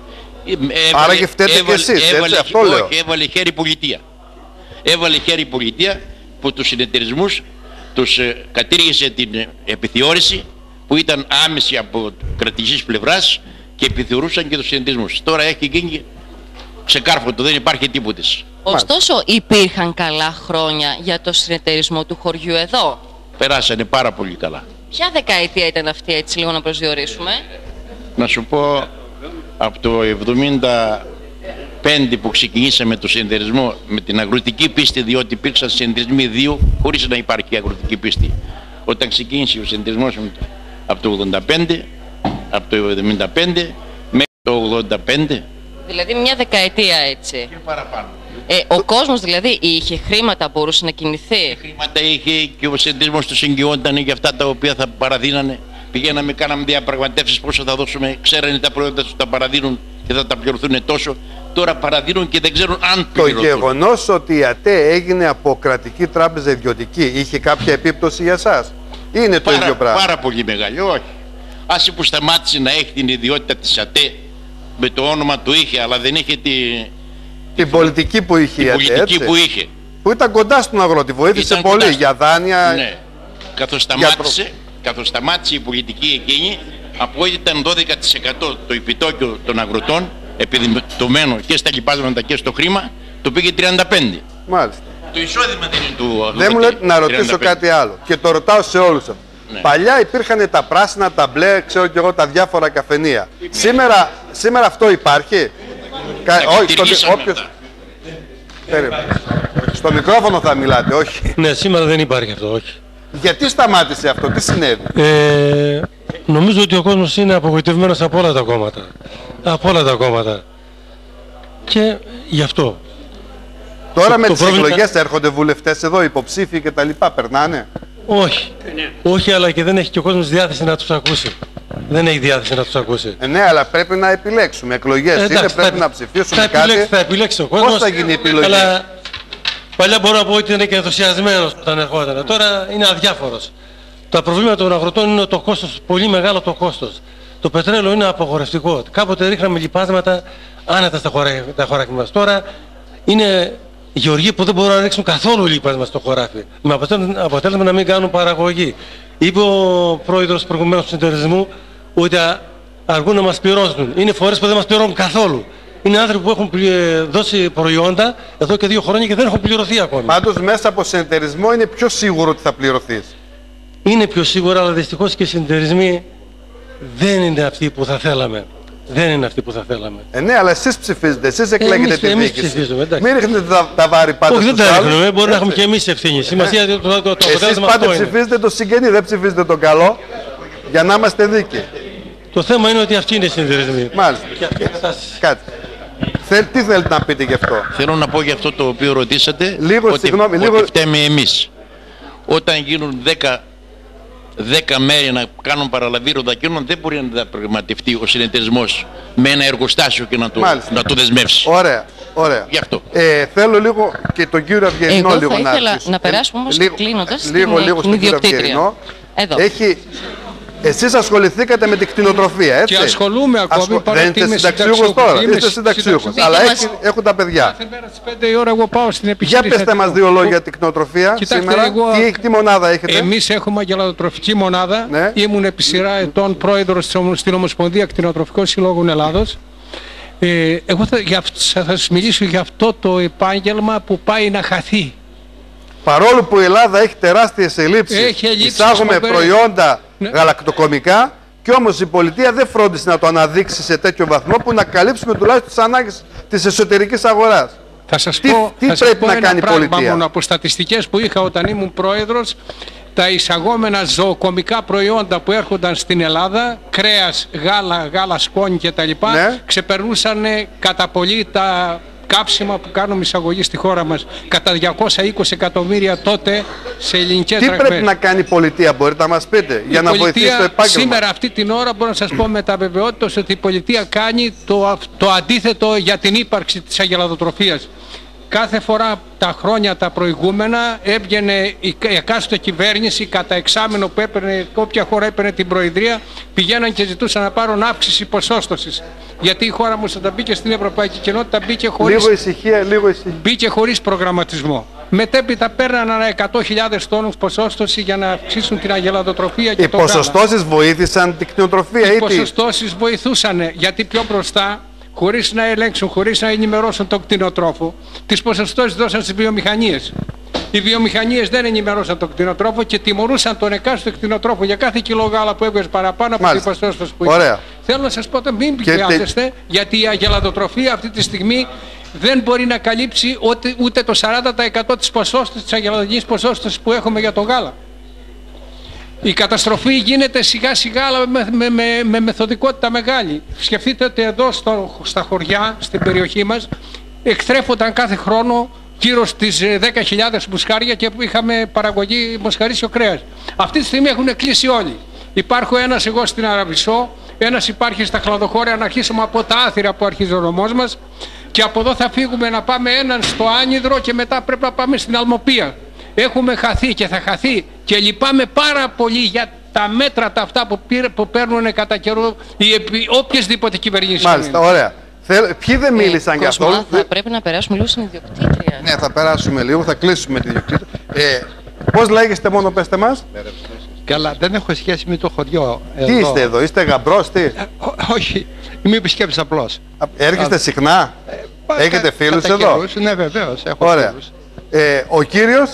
Άρα και φταίτε κι εσείς, έτσι, αυτό λέω. Όχι, έβαλε χέρι πολιτεία. Έβαλε χέρι πολιτεία που τους συνεταιρισμούς τους ε, κατήργησε την ε, επιθεώρηση που ήταν άμεση από κρατικής πλευράς και επιθεωρούσαν και τους συνεταιρισμούς. Τώρα έχει γίνει ξεκάρφωτο, δεν υπάρχει τίποτε. Ωστόσο υπήρχαν καλά χρόνια για το συνεταιρισμό του χωριού εδώ. Περάσανε πάρα πολύ καλά. Ποια δεκαετία ήταν αυτή, έτσι λίγο να προσδιορίσουμε? Να σου πω, από το εβδομήντα πέντε που ξεκινήσαμε το συνεταιρισμό με την αγροτική πίστη, διότι υπήρξαν συνεταιρισμοί δύο χωρίς να υπάρχει αγροτική πίστη. Όταν ξεκίνησε ο συνεταιρισμός από το ογδόντα πέντε, από το εβδομήντα πέντε μέχρι το ογδόντα πέντε. Δηλαδή μια δεκαετία έτσι. Και παραπάνω. Ε, ο κόσμος δηλαδή είχε χρήματα, μπορούσε να κινηθεί. Χρήματα είχε και ο συνεταιρισμός του εγγυόταν για αυτά τα οποία θα παραδίνανε. Πηγαίναμε, κάναμε διαπραγματεύσεις πόσο θα δώσουμε, ξέρανε τα προϊόντα τους τα παραδίνουν και θα τα πληρωθούν τόσο. Τώρα παραδίνουν και δεν ξέρουν αν πληρωθούν. Το γεγονός ότι η ΑΤΕ έγινε από κρατική τράπεζα ιδιωτική είχε κάποια επίπτωση για εσάς? Είναι το πάρα, ίδιο πράγμα? Πάρα πολύ μεγάλη, όχι. Άσε που σταμάτησε να έχει την ιδιότητα της ΑΤΕ, με το όνομα του είχε, αλλά δεν είχε τη... την πολιτική που είχε η ΑΤΕ, πολιτική έτσι, που είχε. που ήταν κοντά στον αγρότη, βοήθησε Ήταν πολύ κοντά. για δάνεια. Ναι. Καθώς σταμάτησε, προ... καθώς σταμάτησε η πολιτική εκείνη, από ότι ήταν δώδεκα τοις εκατό το επιτόκιο των αγροτών, επιδημητωμένο και στα λοιπάσματα και στο χρήμα, το πήγε τριάντα πέντε. Μάλιστα. Το εισόδημα δεν είναι του αγρότη. Δεν μου λέτε να ρωτήσω τριάντα πέντε. κάτι άλλο και το ρωτάω σε όλους σας. Ναι. Παλιά υπήρχαν τα πράσινα, τα μπλε, ξέρω και εγώ, τα διάφορα καφενεία. Σήμερα, σήμερα αυτό υπάρχει? Κα... Όχι, στο... όποιος... στο μικρόφωνο θα μιλάτε, όχι? Ναι, σήμερα δεν υπάρχει αυτό, όχι. Γιατί σταμάτησε αυτό, τι συνέβη? Ε, νομίζω ότι ο κόσμος είναι απογοητευμένος από όλα τα κόμματα. Από όλα τα κόμματα. Και γι' αυτό. Τώρα το, με το τις πρόβλημα... εκλογές έρχονται βουλευτές εδώ, υποψήφοι και τα λοιπά, περνάνε? Όχι. Όχι, αλλά και δεν έχει και ο κόσμος διάθεση να τους ακούσει. Δεν έχει διάθεση να τους ακούσει. Ε, ναι, αλλά πρέπει να επιλέξουμε. Εκλογές ε, εντάξει, είναι, πρέπει θα, να ψηφίσουμε θα κάτι. Επιλέξει, θα επιλέξει ο κόσμος. Πώς θα γίνει η επιλογή? Αλλά παλιά μπορώ να πω ότι είναι και ενθουσιασμένος όταν ερχόταν. Τώρα είναι αδιάφορος. Τα προβλήματα των αγροτών είναι το κόστος, πολύ μεγάλο το κόστος. Το πετρέλαιο είναι απαγορευτικό. Κάποτε ρίχναμε λιπάσματα άνετα στα χωράφια, χωράφια μας. Τώρα είναι γεωργοί που δεν μπορούν να ρίξουν καθόλου λίπασμα στο χωράφι. Με αποτέλεσμα να μην κάνουν παραγωγή. Είπε ο πρόεδρος προηγουμένως του συνεταιρισμού ότι αργούν να μας πληρώσουν. Είναι φορές που δεν μας πληρώνουν καθόλου. Είναι άνθρωποι που έχουν δώσει προϊόντα εδώ και δύο χρόνια και δεν έχουν πληρωθεί ακόμη. Πάντως μέσα από συνεταιρισμό είναι πιο σίγουρο ότι θα πληρωθείς. Είναι πιο σίγουρα, αλλά δυστυχώς και οι συνεταιρισμοί δεν είναι αυτοί που θα θέλαμε. Δεν είναι αυτοί που θα θέλαμε. Ε, ναι, αλλά εσείς ψηφίζετε, εσείς εκλέγετε τη εμείς διοίκηση. ψηφίζουμε, εντάξει. Μην ρίχνετε τα, τα βάρη πάντα όχι, στους δεν τα άλλους. ρίχνουμε, μπορεί να έχουμε και εμείς ευθύνη. Σημασία το, το, το, το εσείς πάντα ψηφίζετε το συγγενή, δεν ψηφίζετε το καλό, για να είμαστε δίκαιοι. Το θέμα είναι ότι αυτοί είναι οι συνεταιρισμοί. Μάλιστα. Κάτι. Θέλ, τι θέλετε να πείτε γι' αυτό? Θέλω να πω για αυτό το οποίο ρωτήσατε, λίγο, ότι, συγγνώμη, ότι λίγο... φταίμε εμείς. Όταν γίνουν δέκα, δέκα μέρη να κάνουν παραλαβή ροδακίνων, δεν μπορεί να διαπραγματευτεί ο συνεταιρισμός με ένα εργοστάσιο και να το, να το δεσμεύσει. Ωραία, ωραία. Γι' αυτό. Ε, θέλω λίγο και τον κύριο Αυγερινό λίγο να Εγώ θα ήθελα ρωτήσω. να περάσουμε όμως λίγο, κλείνοντας λίγο, στην, λίγο στην ιδιοκτήτρια. Εδώ. Έχει... Εσείς ασχοληθήκατε με την κτηνοτροφία, έτσι? Και ασχολούμαι ακόμη. Ασχολ... παρά Δεν ότι είστε είμαι συνταξιούχος τώρα, είμαι είστε συνταξιούχος. Αλλά έχει, έχουν τα παιδιά. Κάθε μέρα στις πέντε η ώρα εγώ πάω στην επιχείρηση. Για πέστε μας δύο λόγια για την κτηνοτροφία σήμερα. Εγώ... Τι, τι μονάδα έχετε? Εμείς έχουμε αγελαδοτροφική μονάδα. Ναι. Ήμουν επί σειρά ετών πρόεδρος στην Ομοσπονδία Κτηνοτροφικών Συλλόγων Ελλάδος. Ε, εγώ θα, για, θα σας μιλήσω για αυτό το επάγγελμα που πάει να χαθεί. Παρόλο που η Ελλάδα έχει τεράστιες ελλείψεις, έχει ελλείψεις, εισάγουμε προϊόντα ναι. γαλακτοκομικά, και όμως η πολιτεία δεν φρόντισε να το αναδείξει σε τέτοιο βαθμό που να καλύψουμε τουλάχιστον τις ανάγκες της εσωτερικής αγοράς. Θα σας τι πω, τι θα πρέπει σας πω να κάνει η πολιτεία? μόνο από στατιστικές που είχα όταν ήμουν πρόεδρος, τα εισαγόμενα ζωοκομικά προϊόντα που έρχονταν στην Ελλάδα, κρέας, γάλα, γάλα σκόνη κτλ. Ναι. ξεπερνούσαν κατά πολύ τα κάψιμα που κάνουμε εισαγωγή στη χώρα μας. Κατά διακόσια είκοσι εκατομμύρια τότε σε ελληνικές δραχμές. Τι πρέπει να κάνει η πολιτεία, μπορείτε να μας πείτε, για η να πολιτεία, βοηθήσει το επάγγελμα? Σήμερα αυτή την ώρα μπορώ να σας πω με τα βεβαιότητα ότι η πολιτεία κάνει το, το αντίθετο για την ύπαρξη της αγελαδοτροφίας. κάθε φορά τα χρόνια τα προηγούμενα έβγαινε η εκάστοτε κυβέρνηση κατά εξάμηνο που έπαιρνε, όποια χώρα έπαιρνε την προεδρία, πηγαίναν και ζητούσαν να πάρουν αύξηση ποσόστοσης. Γιατί η χώρα μου όταν μπήκε στην Ευρωπαϊκή Κοινότητα μπήκε χωρίς, λίγο ησυχία, λίγο ησυχία. Μπήκε χωρίς προγραμματισμό. Μετέπειτα παίρναν ανά εκατό χιλιάδες τόνους ποσόστοση για να αυξήσουν την αγελαδοτροφία και οι το γάλα. Οι ποσοστώσεις βοήθησαν την κτηνοτροφία ή τι? Οι ποσοστώσεις βοηθούσαν, γιατί πιο μπροστά, χωρίς να ελέγξουν, χωρίς να ενημερώσουν τον κτηνοτρόφο, τις ποσοστώσεις δώσαν στις βιομηχανίες. Οι βιομηχανίες δεν ενημερώσαν τον κτηνοτρόφο και τιμωρούσαν τον εκάστοτε κτηνοτρόφο για κάθε κιλό γάλα που έβγαζε παραπάνω από την ποσόστοση που είχε. Θέλω να σας πω ότι μην πιέζεστε, τε... γιατί η αγελαδοτροφία αυτή τη στιγμή δεν μπορεί να καλύψει ούτε, ούτε το σαράντα τοις εκατό της ποσόστοσης, της αγελαδικής ποσόστοσης που έχουμε για το γάλα. Η καταστροφή γίνεται σιγά σιγά αλλά με, με, με, με μεθοδικότητα μεγάλη. Σκεφτείτε ότι εδώ στο, στα χωριά, στην περιοχή μας, εκτρέφονταν κάθε χρόνο γύρω στις δέκα χιλιάδες μοσχάρια και είχαμε παραγωγή μοσχαρίσιο κρέας. Αυτή τη στιγμή έχουν κλείσει όλοι. Υπάρχω ένας εγώ στην Αραβισσό, ένας υπάρχει στα Χλαδοχώρια, να αρχίσουμε από τα Άθυρα που αρχίζει ο νομός μας και από εδώ θα φύγουμε να πάμε έναν στο Άνυδρο και μετά πρέπει να πάμε στην Αλμοπία. Έχουμε χαθεί και θα χαθεί και λυπάμαι πάρα πολύ για τα μέτρα τα αυτά που, πήρε, που παίρνουν κατά καιρό οι οποιασδήποτε κυβερνήσεις. Μάλιστα, ωραία. Θέλ, ποιοι δεν μίλησαν ε, για αυτό. Θα δε... πρέπει να περάσουμε λίγο στην ιδιοκτήτρια. Ναι, θα περάσουμε λίγο, θα κλείσουμε την ιδιοκτήτρια. Ε, πώς λέγεστε μόνο, πέστε μας. Καλά, δεν έχω σχέση με το χωριό. Τι εδώ. Είστε εδώ, είστε γαμπρός, τι. Ε, ό, όχι, είμαι επισκέπτης απλώς. Έρχεστε Α, συχνά, ε, έχετε κα, φίλους εδώ. Καιρούς, ναι, βεβαίως, έχω ωραία. Φίλους. Ε, ο κύριος,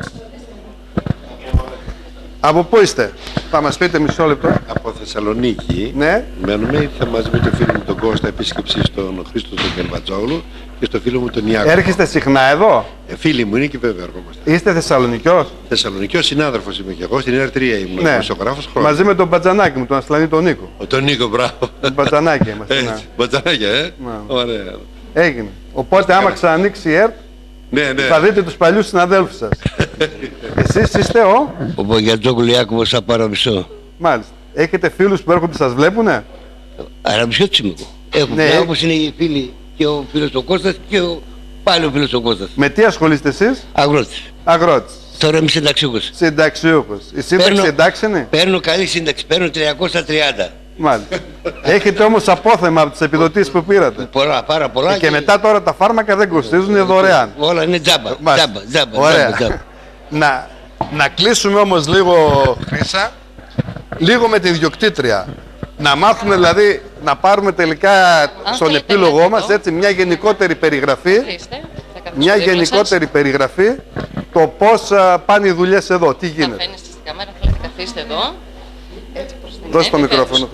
από πού είστε, θα μας πείτε μισό λεπτό. Από Θεσσαλονίκη. Ναι. Μένουμε, ήρθα μαζί με τον φίλο μου τον Κώστα επίσκεψη στον Χρήστο τον Κελβατζόγλου και στο φίλο μου τον Ιάκο. Έρχεστε συχνά εδώ. Ε, φίλοι μου είναι και βέβαια ερχόμαστε. Είστε Θεσσαλονικιός. Θεσσαλονικιός συνάδελφος είμαι και εγώ, στην Ι Αρ τρία ήμουν, ναι. Δημοσιογράφος χρόνια. Μαζί με τον Μπατζανάκη μου, τον Ασλανή τον Νίκο. Ο, τον Νίκο, μπράβο. Τον Μπατζανάκη είμαστε. Έτσι, ναι. Μπατζανάκια, ε. Ναι. Ωραία. Έγινε. Οπότε άμα ξανανοίξει η ΕΡΤ, ναι, ναι. θα δείτε τους παλιούς συναδέλφους σας. Εσείς είστε ο... Ο Πογιατζόγλου Ιάκωβος από Αραβισσό. Μάλιστα. Έχετε φίλους που έρχονται σας βλέπουνε. Αραβισσός είμαι εγώ. Έχω ναι. Όπως είναι οι φίλοι και ο φίλος ο Κώστας και ο... πάλι ο φίλος ο Κώστας. Με τι ασχολείστε εσείς? Αγρότης. Αγρότης. Τώρα είμαι συνταξιούχος. Συνταξιούχος. Η σύνταξη εντάξει είναι? Παίρνω καλή σύνταξη. Παίρνω τριακόσια τριάντα. Μάλιστα. Έχετε όμως απόθεμα από τις επιδοτήσεις που πήρατε. Πολλά, πάρα πολλά. Και, και μετά τώρα τα φάρμακα δεν κοστίζουν, είναι δωρεάν. Όλα είναι τζάμπα. Τζάμπα, τζάμπα, ωραία. τζάμπα, τζάμπα. να, να κλείσουμε όμως λίγο, Χρύσα, λίγο με την ιδιοκτήτρια. Να μάθουμε δηλαδή, να πάρουμε τελικά Α, στον επίλογό μας έτσι, μια γενικότερη περιγραφή. Χρήστε, μια γενικότερη σας. περιγραφή το πώς πάνε οι δουλειές εδώ, τι γίνεται. Να φαίνεστε στην κάμερα, θέλετε καθίστε εδώ. Δώσε το μικρόφωνο.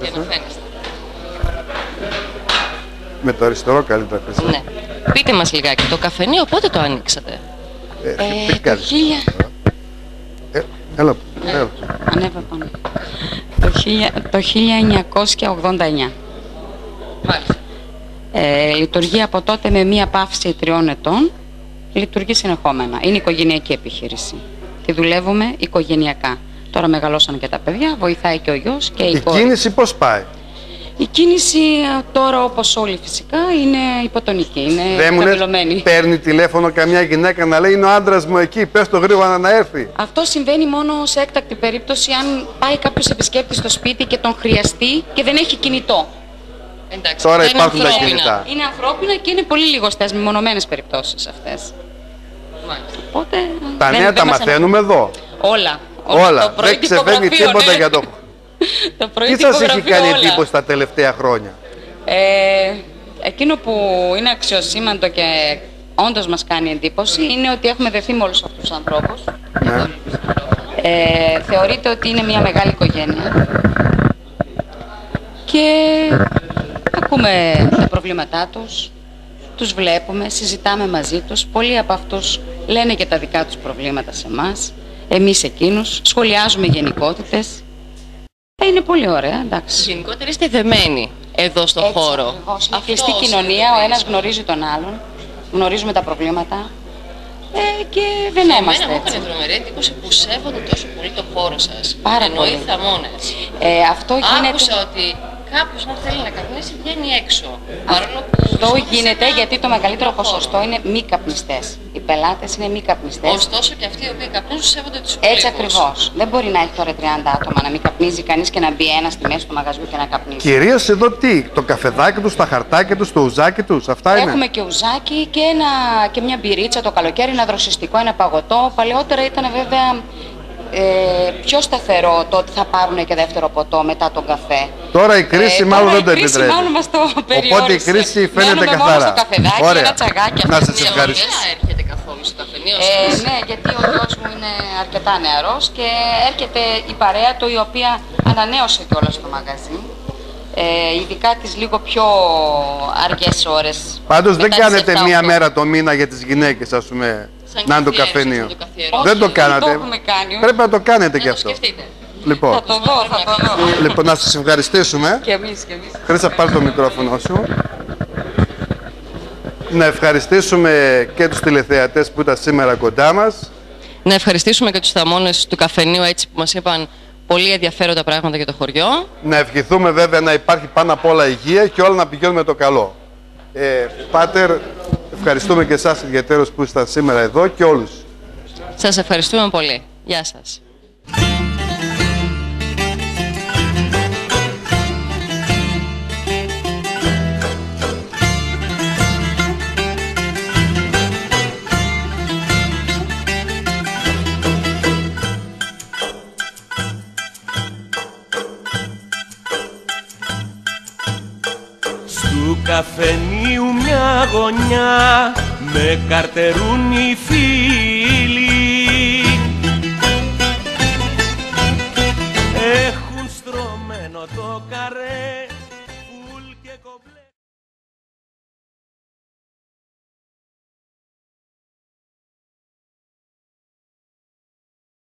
Με το αριστερό καλύτερα. Ναι. Πείτε μας λιγάκι, το καφενείο πότε το ανοίξατε? Ε, ε, το χίλια... Ε, έλα, έλα. Ανέβα πάνω. Το, χίλια, το χίλια εννιακόσια ογδόντα εννιά. Μάλιστα. Ε, λειτουργεί από τότε με μία παύση τριών ετών. Λειτουργεί συνεχόμενα. Είναι οικογενειακή επιχείρηση. Τη δουλεύουμε οικογενειακά. Τώρα μεγαλώσαν και τα παιδιά, βοηθάει και ο γιος και η, η κόρη. Η κίνηση πώς πάει? Η κίνηση τώρα, όπως όλοι φυσικά, είναι υποτονική, είναι χαμηλωμένη. Παίρνει τηλέφωνο καμιά γυναίκα να λέει είναι ο άντρας μου εκεί, πες το γρήγορα να έρθει. Αυτό συμβαίνει μόνο σε έκτακτη περίπτωση αν πάει κάποιος επισκέπτης στο σπίτι και τον χρειαστεί και δεν έχει κινητό. Εντάξει, τώρα υπάρχουν τα κινητά. Είναι ανθρώπινα και είναι πολύ λίγο στις μεμονωμένες περιπτώσεις αυτές. Οπότε, τα νέα τα μαθαίνουμε εδώ. Όλα. Όλα. Δεν ξεφεύγει τίποτα ναι. για το... το πρωί τι σας έχει κάνει όλα. εντύπωση τα τελευταία χρόνια? Ε, εκείνο που είναι αξιοσήμαντο και όντως μας κάνει εντύπωση είναι ότι έχουμε δεθεί με όλους αυτούς τους ανθρώπους. Ναι. Ε, θεωρείται ότι είναι μια μεγάλη οικογένεια. Και ακούμε τα προβλήματά τους, τους βλέπουμε, συζητάμε μαζί τους. Πολλοί από αυτούς λένε και τα δικά τους προβλήματα σε εμάς. Εμείς εκείνους, σχολιάζουμε γενικότητες. Είναι πολύ ωραία, εντάξει. Γενικότερα είστε δεμένοι εδώ στον Έτσι, χώρο. Στην κλειστή κοινωνία, ο ένας γνωρίζει τον άλλον, γνωρίζουμε τα προβλήματα ε, και δεν και είμαστε εμένα έτσι. Μου έκανε τρομερή εντύπωση που σέβονται τόσο πολύ το χώρο σας. Πάρα Εννοεί πολύ. θαμώνες. Ε, αυτό γίνεται... Άκουσα ότι κάποιος αν θέλει να καπνίσει βγαίνει έξω. Παρόλο που αυτό γίνεται γιατί το μεγαλύτερο ποσοστό είναι μη καπνιστές. Οι πελάτες είναι μη καπνιστές. Ωστόσο και αυτοί οι οποίοι καπνίζουν σέβονται τους υπολείπους. Έτσι ακριβώς. Δεν μπορεί να έχει τώρα τριάντα άτομα να μην καπνίζει κανείς και να μπει ένα στη μέση του μαγαζιού και να καπνίζει. Κυρίως εδώ τι, το καφεδάκι τους, τα χαρτάκια τους, το ουζάκι τους, αυτά είναι. Έχουμε και ουζάκι και, ένα, και μια μπυρίτσα το καλοκαίρι, ένα δροσιστικό, ένα παγωτό. Παλαιότερα ήταν βέβαια ε, πιο σταθερό το ότι θα πάρουν και δεύτερο ποτό μετά τον καφέ. Τώρα η κρίση ε, μάλλον δεν το επιτρέπει. Μάλλον μας το Οπότε η κρίση φαίνεται καθαρά. Μόνο στο καφεδάκι, ωραία. Ένα τσαγάκι. Να σας ευχαριστήσω. Δεν έρχεται καθόλου στο καφενείο. Ε, ναι, γιατί ο γιος μου είναι αρκετά νεαρός και έρχεται η παρέα του η οποία ανανέωσε κιόλας το μαγαζί. Ε, ειδικά τις λίγο πιο αργές ώρες. Πάντως δεν κάνετε μία μέρα το μήνα για τις γυναίκες, ας πούμε, να είναι το καφενείο. Δεν το κάνατε. Δεν το έχουμε κάνει. Πρέπει να το κάνετε κι αυτό. Λοιπόν, θα το δω, θα το δω. Λοιπόν, να σας ευχαριστήσουμε. Και εμείς, και εμείς. Χρήσα, πάρ' το μικρόφωνο σου. Να ευχαριστήσουμε και τους τηλεθεατές που ήταν σήμερα κοντά μας. Να ευχαριστήσουμε και τους θαμώνες του καφενείου έτσι που μας είπαν πολύ ενδιαφέροντα πράγματα για το χωριό. Να ευχηθούμε βέβαια να υπάρχει πάνω απ' όλα υγεία και όλα να πηγαίνουν με το καλό. Ε, Πάτερ, ευχαριστούμε και εσάς ιδιαίτερως που ήσασταν σήμερα εδώ και όλους. Σας ευχαριστούμε πολύ. Γεια σας. Του καφενείου μια γωνιά με καρτερούν οι φίλοι, έχουν στρωμένο το καρέ, φουλ και κομπλέ.